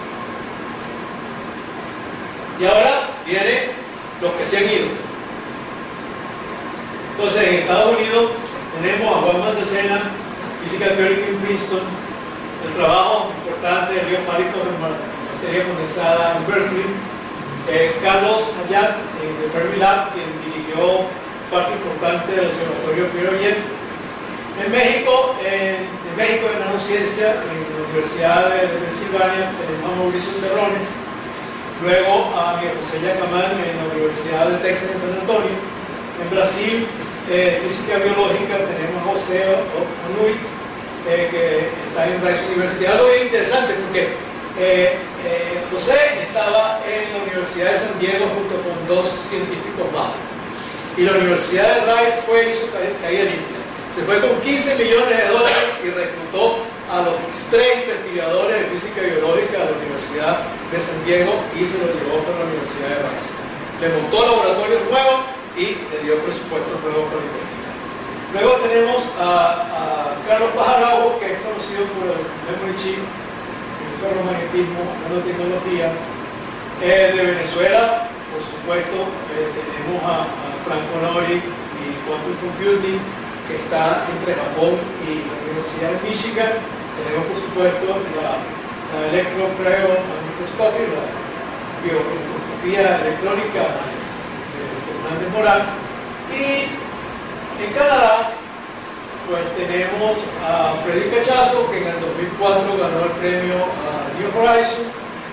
Y ahora vienen los que se han ido. Entonces, en Estados Unidos tenemos a Juan Bandecena, física teórica en Princeton, el trabajo importante de Río Fárico de materia condensada en Berkeley, Carlos Hayat de Fermilab, quien dirigió parte importante del observatorio Pierre. En México, de nanociencia, en la Universidad de Pensilvania, tenemos a Mauricio Terrones, luego a Miguel José Yacamán en la Universidad de Texas en San Antonio. En Brasil, física biológica, tenemos a José Onui, que está en Rice University. Algo bien interesante porque José estaba en la Universidad de San Diego junto con dos científicos más. Y la Universidad de Rice hizo caída limpia. Se fue con $15 millones y reclutó a los 3 investigadores de física biológica de la Universidad de San Diego y se los llevó para la Universidad de Rice. Le montó laboratorios nuevos y le dio presupuestos nuevos para investigar. Luego tenemos a Carlos Pajaraujo, que es conocido por el memory chip, el ferromagnetismo, nanotecnología. De Venezuela, por supuesto, tenemos a Franco Nori y Quantum Computing, que está entre Japón y la Universidad de Michigan. Tenemos, por supuesto, la electrocryo-microscopia, la biomicroscopía electrónica de Fernández Morán. Y en Canadá, pues tenemos a Freddy Cachazo, que en el 2004 ganó el premio a New Horizons.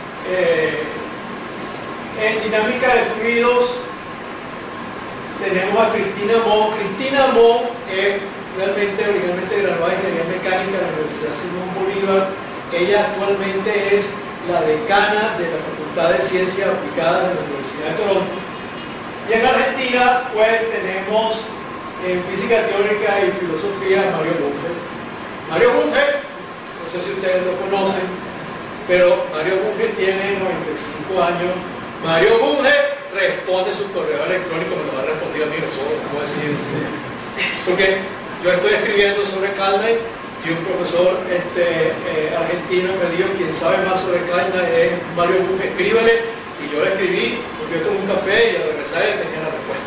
En dinámica de fluidos tenemos a Cristina Mo. Cristina Mo es originalmente graduada en Ingeniería Mecánica de la Universidad Simón Bolívar. Ella actualmente es la decana de la Facultad de Ciencias Aplicadas de la Universidad de Toronto. Y en Argentina, pues tenemos en física teórica y filosofía a Mario Bunge. Mario Bunge, no sé si ustedes lo conocen, pero Mario Bunge tiene 95 años. Mario Bunge responde su correo electrónico, me lo ha respondido a mí, no puedo decir, porque yo estoy escribiendo sobre Kaldheim y un profesor argentino me dijo: quien sabe más sobre Kaldheim es Mario Bunge, escríbele. Y yo le escribí, me fui a tomar un café y al regresar él tenía la respuesta.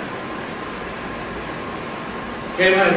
¿Qué más?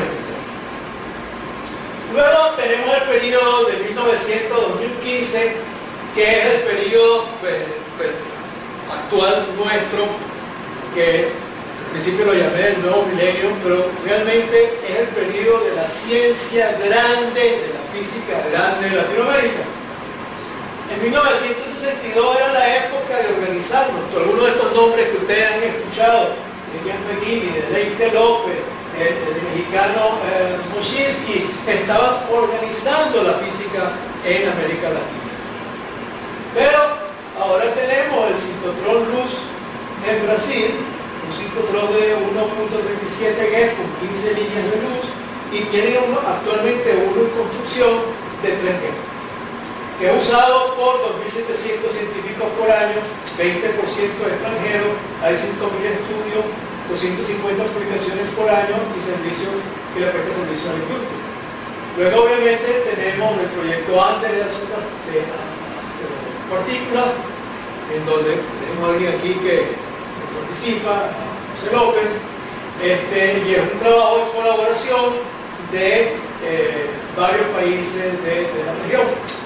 Luego tenemos el periodo de 1900 a 2015, que es el periodo actual nuestro, que al principio lo llamé el nuevo milenio, pero realmente es el periodo de la ciencia grande, de la física grande de Latinoamérica. En 1962 era la época de organizarnos. Algunos de estos nombres que ustedes han escuchado, de Jan Peguini, de Leite López, el mexicano Moshinsky, estaban organizando la física en América Latina. Pero ahora tenemos el ciclotrón luz en Brasil, un ciclotrón de 1.37 GeV con 15 líneas de luz, y tienen actualmente uno en construcción de 3 GeV, que es usado por 2.700 científicos por año, 20% extranjeros, hay 5.000 estudios, 250 publicaciones por año y servicio que le presta servicio a la industria. Luego, obviamente, tenemos el proyecto antes de las partículas, en donde tenemos a alguien aquí que participa, José López, y es un trabajo de colaboración de varios países de la región.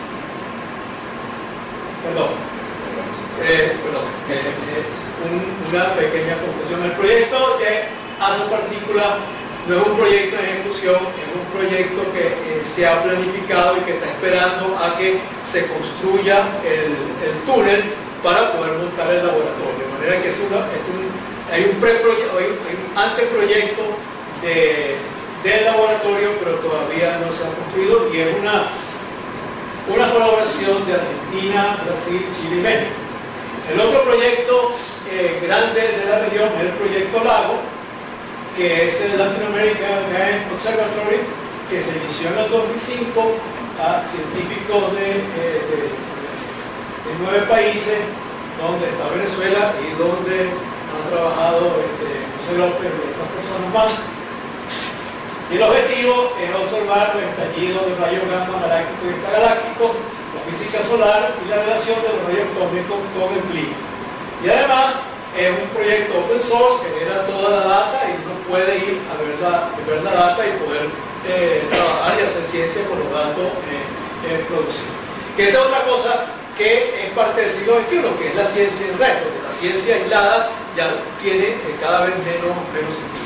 Una pequeña confesión. El proyecto de azopartículas no es un proyecto de ejecución, es un proyecto que se ha planificado y que está esperando a que se construya el túnel para poder montar el laboratorio. De manera que hay un anteproyecto del laboratorio, pero todavía no se ha construido, y es una colaboración de Argentina, Brasil, Chile y México. El otro proyecto grande de la región es el proyecto Lago, que es el Latin American Game Observatory, que se inició en el 2005 a científicos de en 9 países, donde está Venezuela y donde han trabajado José López y otras personas más. Y el objetivo es observar el estallido de rayos gamma galáctico y extragaláctico, la física solar y la relación de los rayos cósmicos con el clima. Y además es un proyecto open source, genera toda la data y uno puede ir a ver la data y poder trabajar y hacer ciencia con los datos producidos. Que es otra cosa que es parte del siglo XXI, que es la ciencia en red, porque la ciencia aislada ya tiene cada vez menos sentido.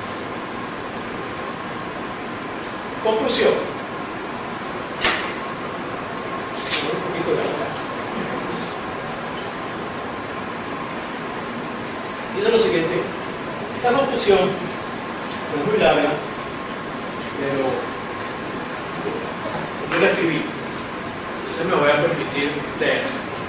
Conclusión. Un poquito de agua. Dice lo siguiente. La conclusión es muy larga, pero yo la escribí. Entonces me voy a permitir leer.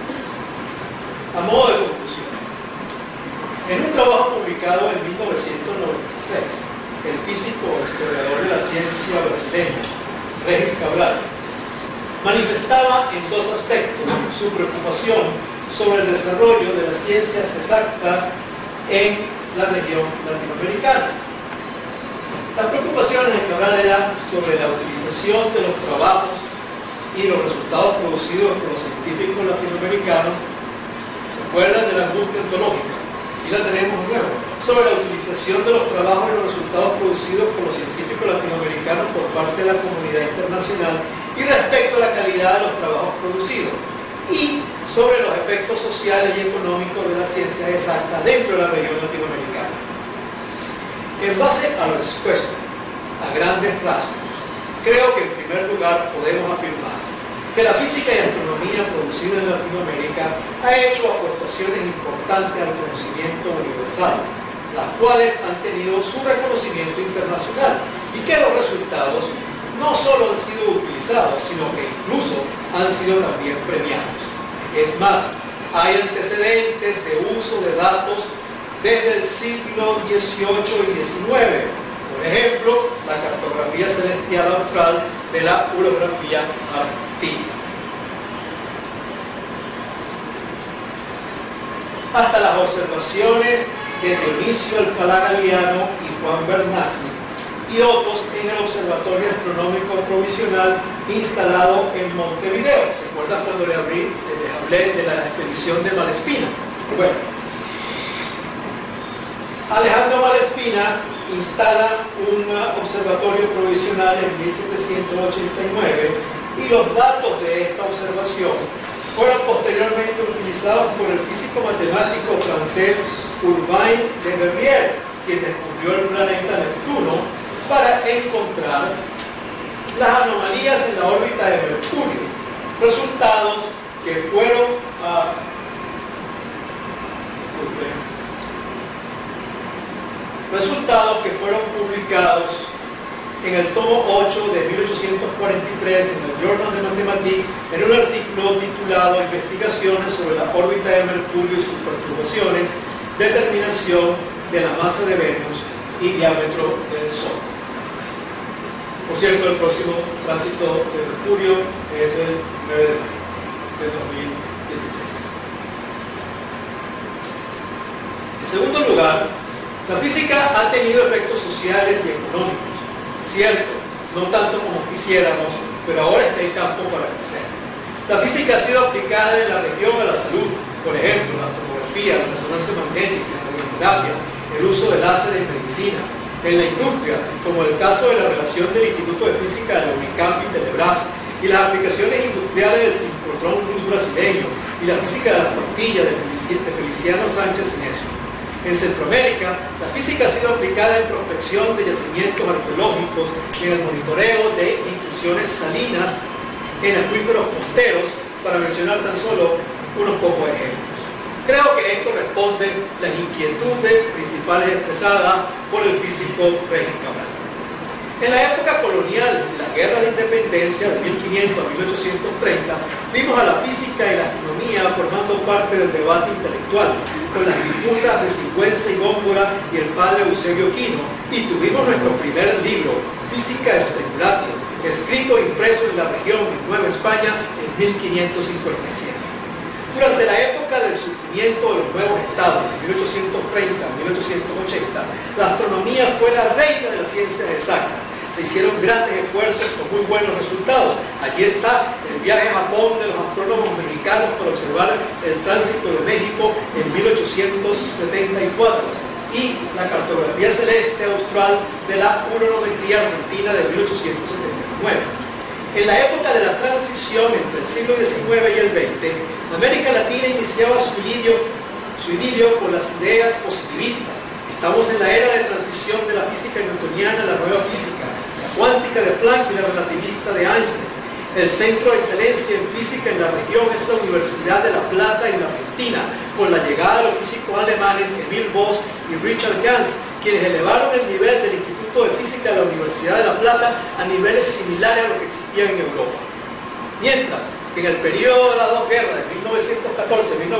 A modo de conclusión. En un trabajo publicado en 1996, el físico historiador de la ciencia brasileño, Regis Cabral, manifestaba en 2 aspectos su preocupación sobre el desarrollo de las ciencias exactas en la región latinoamericana. Las preocupaciones de Cabral eran sobre la utilización de los trabajos y los resultados producidos por los científicos latinoamericanos. ¿Se acuerdan de la angustia ontológica? Y la tenemos de nuevo. Sobre la utilización de los trabajos y los resultados producidos por los científicos latinoamericanos por parte de la comunidad internacional y respecto a la calidad de los trabajos producidos, y sobre los efectos sociales y económicos de la ciencia exacta dentro de la región latinoamericana. En base a lo expuesto, a grandes rasgos, creo que en primer lugar podemos afirmar que la física y astronomía producida en Latinoamérica ha hecho aportaciones importantes al conocimiento universal, las cuales han tenido su reconocimiento internacional y que los resultados no solo han sido utilizados, sino que incluso han sido también premiados. Es más, hay antecedentes de uso de datos desde el siglo XVIII y XIX. Por ejemplo, la cartografía celestial austral de la orografía argentina. Hasta las observaciones de Dionisio Alcalá Galiano y Juan Bernacchi y otros en el Observatorio Astronómico Provisional instalado en Montevideo. ¿Se acuerdan cuando les hablé de la expedición de Malespina? Bueno, Alejandro Malespina instala un observatorio provisional en 1789 y los datos de esta observación fueron posteriormente utilizados por el físico matemático francés Urbain de Verrier, quien descubrió el planeta Neptuno para encontrar las anomalías en la órbita de Mercurio, resultados que fueron publicados en el tomo 8 de 1843 en el Journal de Mathématiques, en un artículo titulado Investigaciones sobre la órbita de Mercurio y sus perturbaciones, determinación de la masa de Venus y diámetro del Sol. Por cierto, el próximo tránsito de Mercurio es el 9 de mayo de 2016. En segundo lugar, la física ha tenido efectos sociales y económicos. Cierto, no tanto como quisiéramos, pero ahora está en campo para crecer. La física ha sido aplicada en la región a la salud, por ejemplo, la tomografía, la resonancia magnética, la radioterapia, el uso del láser en medicina, en la industria, como el caso de la relación del Instituto de Física de la Unicamp y Telebrás, y las aplicaciones industriales del sincrotrón luz brasileño, y la física de las tortillas de Feliciano Sánchez Inesio. En Centroamérica, la física ha sido aplicada en prospección de yacimientos arqueológicos, en el monitoreo de intrusiones salinas, en acuíferos costeros, para mencionar tan solo unos pocos ejemplos. Creo que esto responde las inquietudes principales expresadas por el físico Regis Cabral. En la época colonial de la Guerra de Independencia de 1500 a 1830, vimos a la física y la astronomía formando parte del debate intelectual, con las disputas de Sigüenza y Góngora y el padre Eusebio Quino, y tuvimos nuestro primer libro, Física Speculatium, escrito e impreso en la región de Nueva España en 1557. Durante la época del surgimiento de los nuevos estados, de 1830 a 1880, la astronomía fue la reina de las ciencias exactas. Se hicieron grandes esfuerzos con muy buenos resultados. Allí está el viaje a Japón de los astrónomos mexicanos para observar el tránsito de México en 1874 y la cartografía celeste austral de la uronometría argentina de 1879. En la época de la transición entre el siglo XIX y el XX, América Latina iniciaba su idilio con las ideas positivistas. Estamos en la era de transición de la física newtoniana a la nueva física, la cuántica de Planck y la relativista de Einstein. El centro de excelencia en física en la región es la Universidad de La Plata en la Argentina, con la llegada de los físicos alemanes Emil Boss y Richard Ganz, quienes elevaron el nivel del Instituto de Física de la Universidad de La Plata a niveles similares a los que existían en Europa. Mientras que en el periodo de las dos guerras, de 1914 a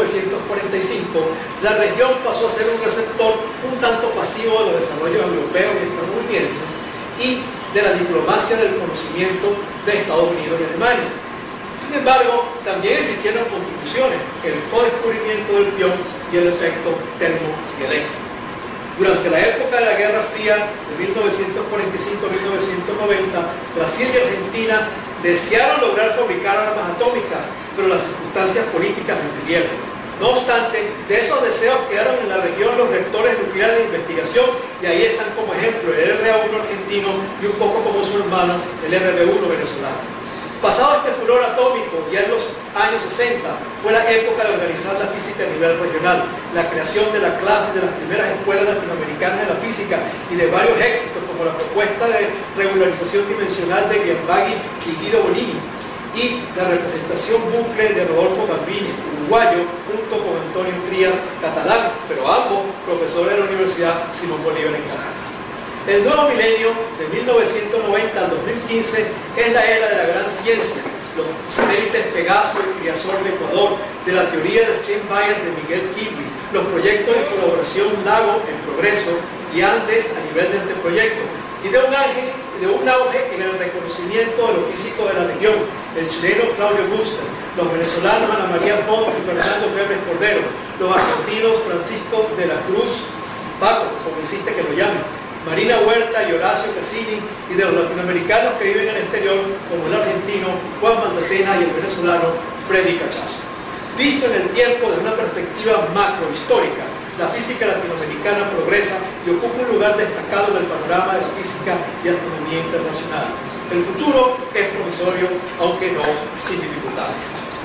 1945, la región pasó a ser un receptor un tanto pasivo de los desarrollos europeos y estadounidenses y de la diplomacia del conocimiento de Estados Unidos y Alemania. Sin embargo, también existieron contribuciones, el co-descubrimiento del pión y el efecto termodieléctrico. Durante la época de la Guerra Fría, de 1945 a 1990, Brasil y Argentina desearon lograr fabricar armas atómicas, pero las circunstancias políticas lo impidieron. No obstante, de esos deseos quedaron en la región los reactores nucleares de investigación, y ahí están como ejemplo el RA-1 argentino y un poco como su hermano, el RB-1 venezolano. Pasado este furor atómico, ya en los años 60, fue la época de organizar la física a nivel regional, la creación de la clase de las primeras escuelas latinoamericanas de la física y de varios éxitos, como la propuesta de regularización dimensional de Giambaghi y Guido Bonini, y la representación bucle de Rodolfo Gambini, uruguayo, junto con Antonio Trías, catalán, pero ambos profesores de la Universidad Simón Bolívar en Caracas. El nuevo milenio, de 1990 al 2015, es la era de la gran ciencia. Los satélites Pegaso y Criasol de Ecuador, de la teoría de Stream Bias de Miguel Kilby, los proyectos de colaboración Lago en progreso y Andes a nivel de anteproyecto, y de un auge en el reconocimiento de los físicos de la región, el chileno Claudio Buster, los venezolanos Ana María Font y Fernando Febres Cordero, los argentinos Francisco de la Cruz, Paco, como insiste que lo llamen, Marina Huerta y Horacio Cassini, y de los latinoamericanos que viven en el exterior, como el argentino Juan Maldacena y el venezolano Freddy Cachazo. Visto en el tiempo de una perspectiva macrohistórica, la física latinoamericana progresa y ocupa un lugar destacado en el panorama de la física y astronomía internacional. El futuro es promisorio, aunque no sin dificultades.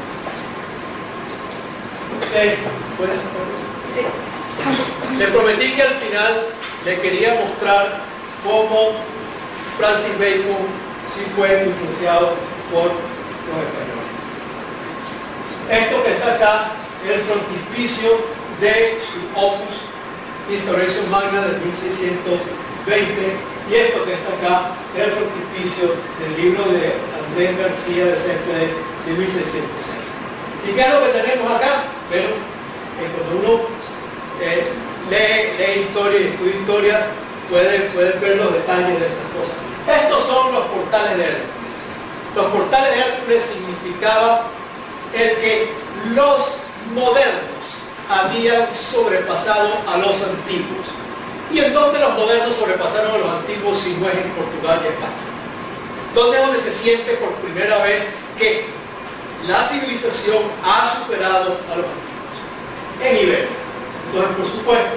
Sí. Le prometí que al final le quería mostrar cómo Francis Bacon sí fue influenciado por los españoles. Esto que está acá es el frontispicio de su opus Instauration Magna de 1620, y esto que está acá es el frontispicio del libro de Andrés García de Céspedes de 1606. ¿Y qué es lo que tenemos acá? Bueno, cuando uno lee historia y estudia historia, puede ver los detalles de estas cosas. Estos son los portales de Hércules. Los portales de Hércules significaba el que los modernos habían sobrepasado a los antiguos. ¿Y en dónde los modernos sobrepasaron a los antiguos si no es en Portugal y España? ¿Dónde es donde se siente por primera vez que la civilización ha superado a los antiguos? En Iberia. Entonces, por supuesto,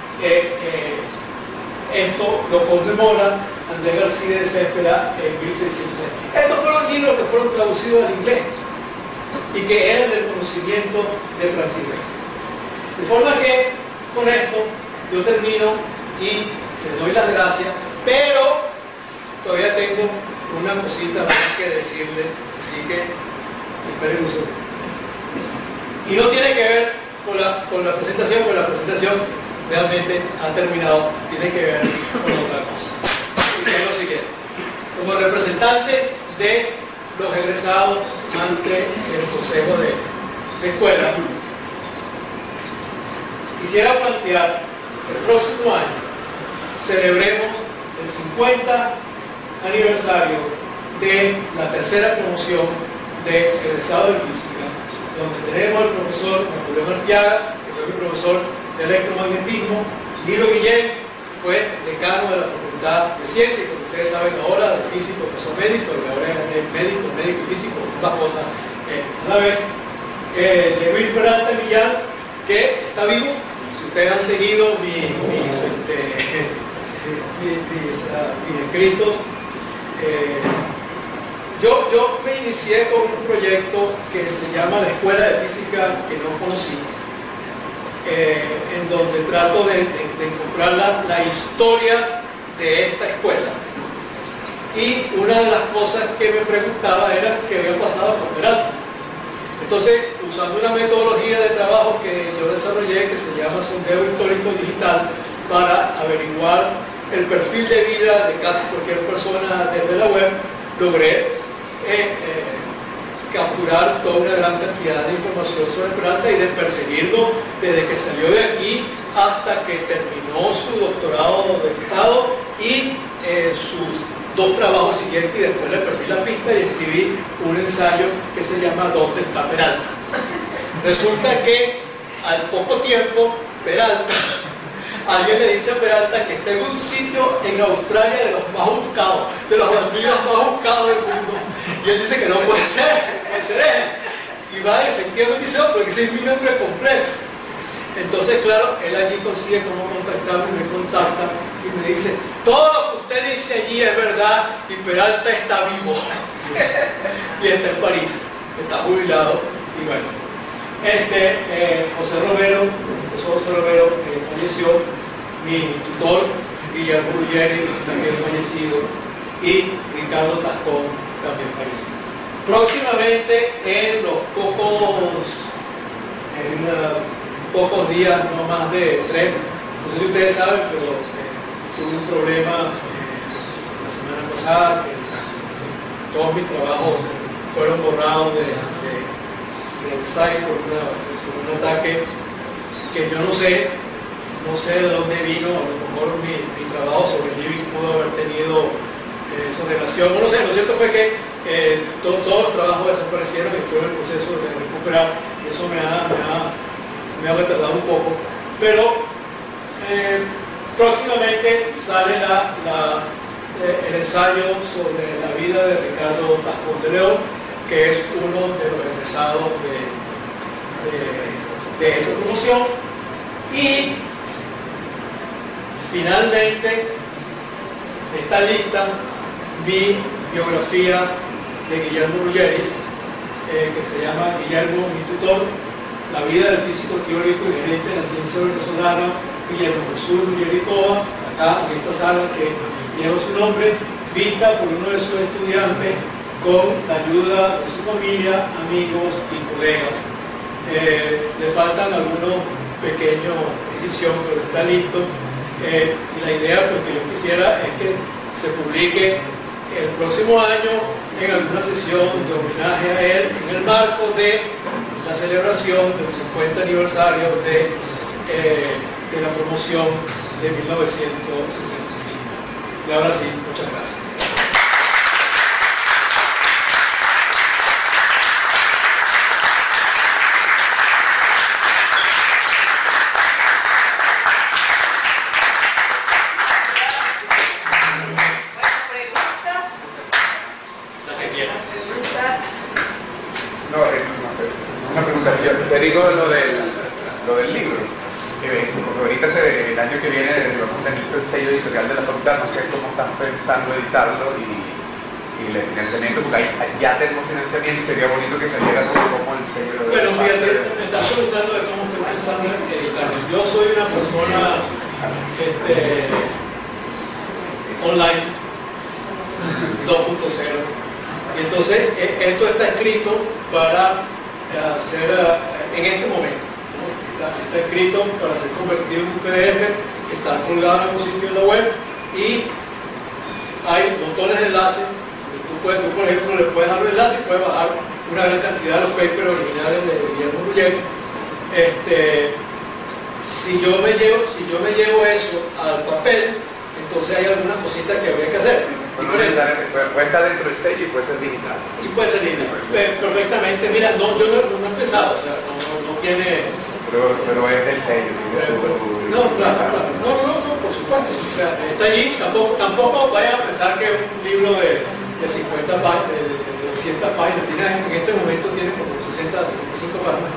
esto lo conmemora Andrés García de Céspedes en 1606. Estos fueron libros que fueron traducidos al inglés y que eran del conocimiento de Francis Bacon. De forma que con esto yo termino y les doy las gracias, pero todavía tengo una cosita más que decirles, así que esperen un segundo. Y no tiene que ver con la presentación, porque la presentación realmente ha terminado, tiene que ver con otra cosa. Y que es lo siguiente: como representante de los egresados ante el Consejo de Escuela, quisiera plantear que el próximo año celebremos el 50 aniversario de la tercera promoción de egresados de física donde tenemos al profesor Napoleón Arteaga, que fue mi profesor de electromagnetismo, Nilo Guillén fue decano de la Facultad de Ciencias, como ustedes saben ahora, de físico, profesor médico, que ahora es médico y físico, ambas cosas a la vez. De Luis Peralta Millán, que está vivo. Si ustedes han seguido mis escritos, yo me inicié con un proyecto que se llama la Escuela de Física que no conocí, en donde trato de encontrar la historia de esta escuela. Y una de las cosas que me preguntaba era qué había pasado con Peralta. Entonces, usando una metodología de trabajo que yo desarrollé, que se llama sondeo histórico digital, para averiguar el perfil de vida de casi cualquier persona desde la web, logré capturar toda una gran cantidad de información sobre Peralta y de perseguirlo desde que salió de aquí hasta que terminó su doctorado de Estado y sus dos trabajos siguientes, y después le perdí la pista y escribí un ensayo que se llama ¿Dónde está Peralta? Resulta que al poco tiempo Peralta, alguien le dice a Peralta que está en un sitio en Australia de los más buscados, de los bandidos más buscados del mundo, y él dice que no puede ser él. Y va y efectivamente dice, porque ese es mi nombre completo. Entonces, claro, él allí consigue cómo contactarme, me contacta y me dice, todo lo que usted dice allí es verdad y Peralta está vivo. Y está en París, está jubilado. Y bueno, José Romero, el profesor José Romero, falleció, mi tutor, Guillermo Ruggeri, también fallecido, y Ricardo Tascón, también fallecido. Próximamente, en los pocos días, no más de 3, no sé si ustedes saben, pero tuve un problema la semana pasada, que todos mis trabajos fueron borrados del site por un ataque que yo no sé de dónde vino. A lo mejor mi trabajo sobre Living pudo haber tenido esa relación, no lo sé. Lo cierto fue que todos los trabajos desaparecieron y estoy en el proceso de recuperar, y eso me ha retardado un poco, pero próximamente sale el ensayo sobre la vida de Ricardo Tascón de León, que es uno de los egresados de esa promoción. Y finalmente está lista mi biografía de Guillermo Ruggeri, que se llama Guillermo, mi tutor, la vida del físico teórico y gerente de la ciencia venezolana, Guillermo Jesús Ruggeri Cova, acá en esta sala que lleva su nombre, vista por uno de sus estudiantes con la ayuda de su familia, amigos y colegas. Le faltan algunos pequeños edición, pero está listo. Y la idea, pues, que yo quisiera es que se publique el próximo año en alguna sesión de homenaje a él en el marco de la celebración del 50 aniversario de la promoción de 1965. Y ahora sí, muchas gracias. Una pregunta, yo te digo lo del libro, porque ahorita el año que viene vamos a tener el sello editorial de la facultad, no sé cómo están pensando editarlo y el financiamiento, porque ya tenemos financiamiento y sería bonito que saliera como el sello. Bueno, fíjate, me estás preguntando de cómo estoy pensando en editarlo. Yo soy una persona online 2.0. Y entonces esto está escrito para hacer en este momento, ¿no? Está escrito para ser convertido en un PDF, está colgado en un sitio en la web y hay botones de enlace. Tú, por ejemplo, le puedes dar un enlace y puedes bajar una gran cantidad de los papers originales de Guillermo Ruggeri. Si yo me llevo eso al papel, entonces hay algunas cositas que habría que hacer. No necesariamente, puede estar dentro del sello y puede ser digital. Y puede ser digital. Perfectamente. Mira, no, yo no he pensado, o sea, no tiene... Pero es del sello. No, claro. No, por supuesto. O sea, está allí. Tampoco vayan a pensar que es un libro de 50 páginas, de 200 páginas. En este momento tiene como 60, 65 páginas.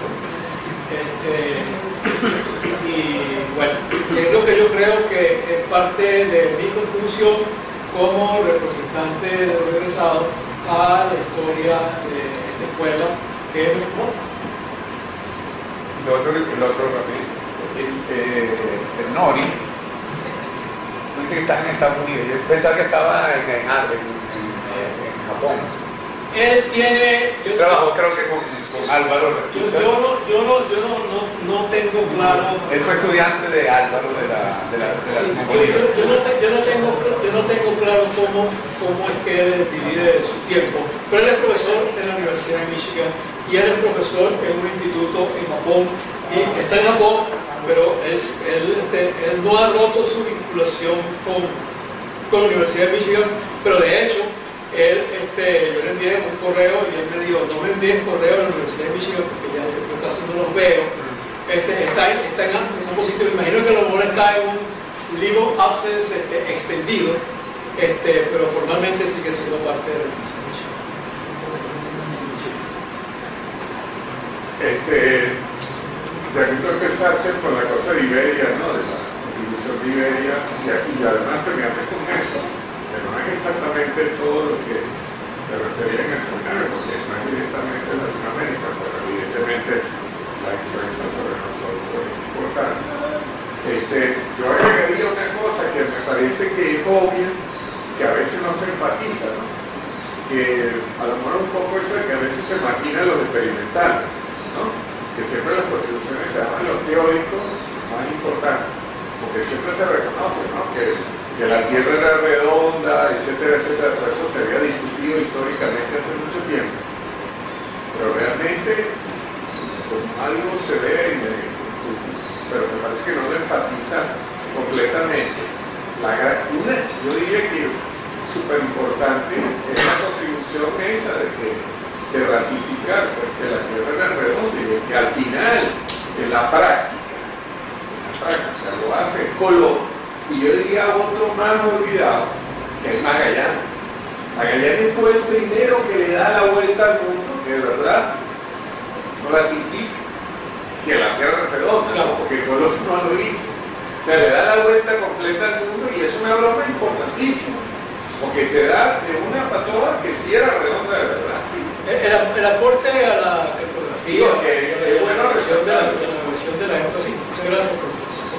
Y bueno, es lo que yo creo que es parte de mi contribución como representante de los egresados a la historia de esta escuela que me formó. Lo otro rapidito. El Nori, no dice que está en Estados Unidos. Yo pensaba que estaba en Japón. Él tiene... Yo trabajo creo que con Álvaro. No tengo claro... Él fue estudiante de Álvaro de la yo no tengo claro cómo es que él divide su tiempo, pero él es profesor en la Universidad de Michigan y él es profesor en un instituto en Japón y está en Japón, pero él no ha roto su vinculación con la Universidad de Michigan, pero de hecho yo le envié un correo y él me dijo, no me envíes correo a la Universidad de Michigan porque ya yo casi no los veo. Está en un sitio, me imagino que a lo mejor está en un leave of absence extendido, pero formalmente sigue siendo parte de la Universidad de Michigan. Ya que tú empezaste con la cosa de Iberia, ¿no? De la contribución de Iberia, y además terminaste con eso, que no es exactamente todo lo que te refería en el seminario, porque no es directamente Latinoamérica, pero evidentemente la influencia sobre nosotros es importante. Yo agregaría una cosa que me parece que es obvia, que a veces no se enfatiza, ¿no? Que a lo mejor un poco eso de que a veces se margina los experimentales, ¿no? Que siempre las contribuciones se llaman los teóricos más importantes, porque siempre se reconoce, ¿no? Que la Tierra era redonda, etcétera, etcétera, todo eso se había discutido históricamente hace mucho tiempo. Pero realmente, como algo se ve, pero me parece que no lo enfatiza completamente. Yo diría que súper importante es la contribución esa de ratificar pues, que la Tierra era redonda y de que al final, en la práctica lo hace Colón. Y yo diría otro más olvidado, que es Magallanes. Magallanes fue el primero que le da la vuelta al mundo, que de verdad ratifica que la Tierra es redonda, ¿no? Porque Colón no lo hizo. O sea, le da la vuelta completa al mundo y es una broma importantísima, porque te da de una para todas que sí era redonda de verdad. El aporte a la cartografía, que buena versión de la época, sí. Muchas gracias por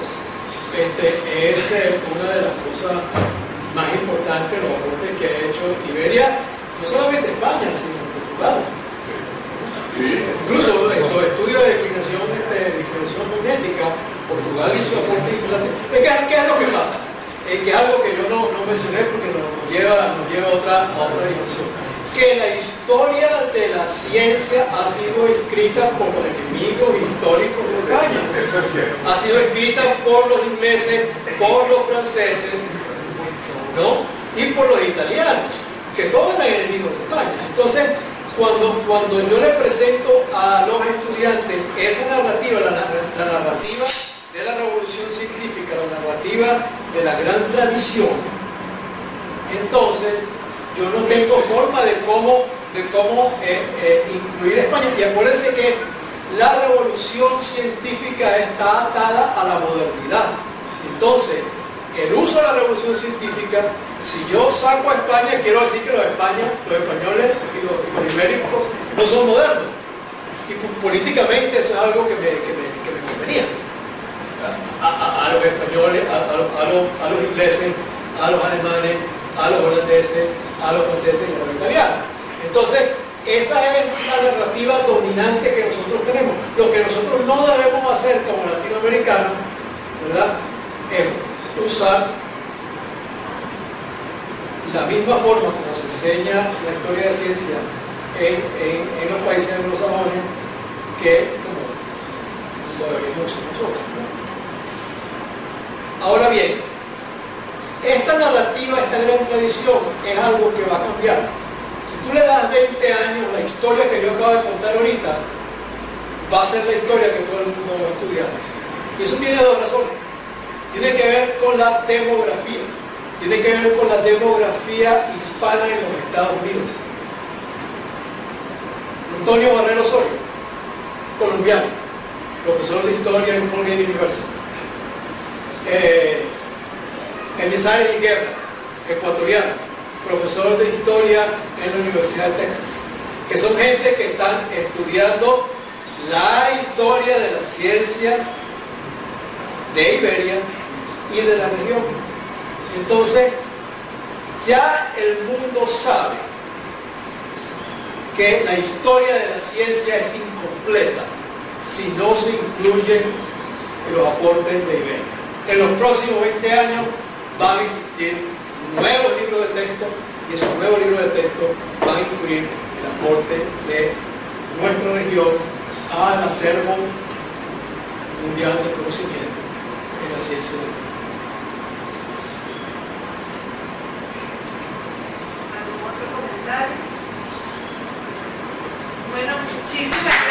es una de las cosas más importantes, los aportes que ha hecho Iberia, no solamente España, sino Portugal. Sí. Incluso los estudios de declinación magnética, Portugal hizo aportes importantes. ¿Qué es lo que pasa? Que es algo que yo no mencioné porque nos lleva a otra dimensión. Que la historia de la ciencia ha sido escrita por los enemigos históricos de España. Eso es cierto. Ha sido escrita por los ingleses, por los franceses, ¿no? Y por los italianos, que todos eran enemigos de España. Entonces, cuando yo le presento a los estudiantes esa narrativa, la narrativa de la revolución científica, la narrativa de la gran tradición, entonces yo no tengo forma de cómo incluir España. Y acuérdense que la revolución científica está atada a la modernidad. Entonces, el uso de la revolución científica, si yo saco a España, quiero decir que los españoles y los ibéricos no son modernos. Y políticamente eso es algo que me convenía. A los españoles, a los ingleses, a los alemanes, a los holandeses, a los franceses y a los italianos. Entonces, esa es la narrativa dominante que nosotros tenemos. Lo que nosotros no debemos hacer como latinoamericanos, ¿verdad?, es usar la misma forma como se enseña la historia de ciencia en los países anglosajones que como lo deberíamos hacer nosotros, ¿no? Ahora bien, esta narrativa, esta gran tradición edición es algo que va a cambiar. Si tú le das 20 años, la historia que yo acabo de contar ahorita va a ser la historia que todo el mundo va a estudiar. Y eso tiene dos razones. Tiene que ver con la demografía. Tiene que ver con la demografía hispana en los Estados Unidos. Antonio Barrero Osorio, colombiano, profesor de historia en Colgate University. Elizares Guerra, ecuatoriano, profesor de historia en la Universidad de Texas, que son gente que están estudiando la historia de la ciencia de Iberia y de la región. Entonces, ya el mundo sabe que la historia de la ciencia es incompleta si no se incluyen los aportes de Iberia. En los próximos 20 años van a existir nuevos libros de texto y esos nuevos libros de texto van a incluir el aporte de nuestra región al acervo mundial de conocimiento en la ciencia del mundo. ¿Algún otro comentario? Bueno, muchísimas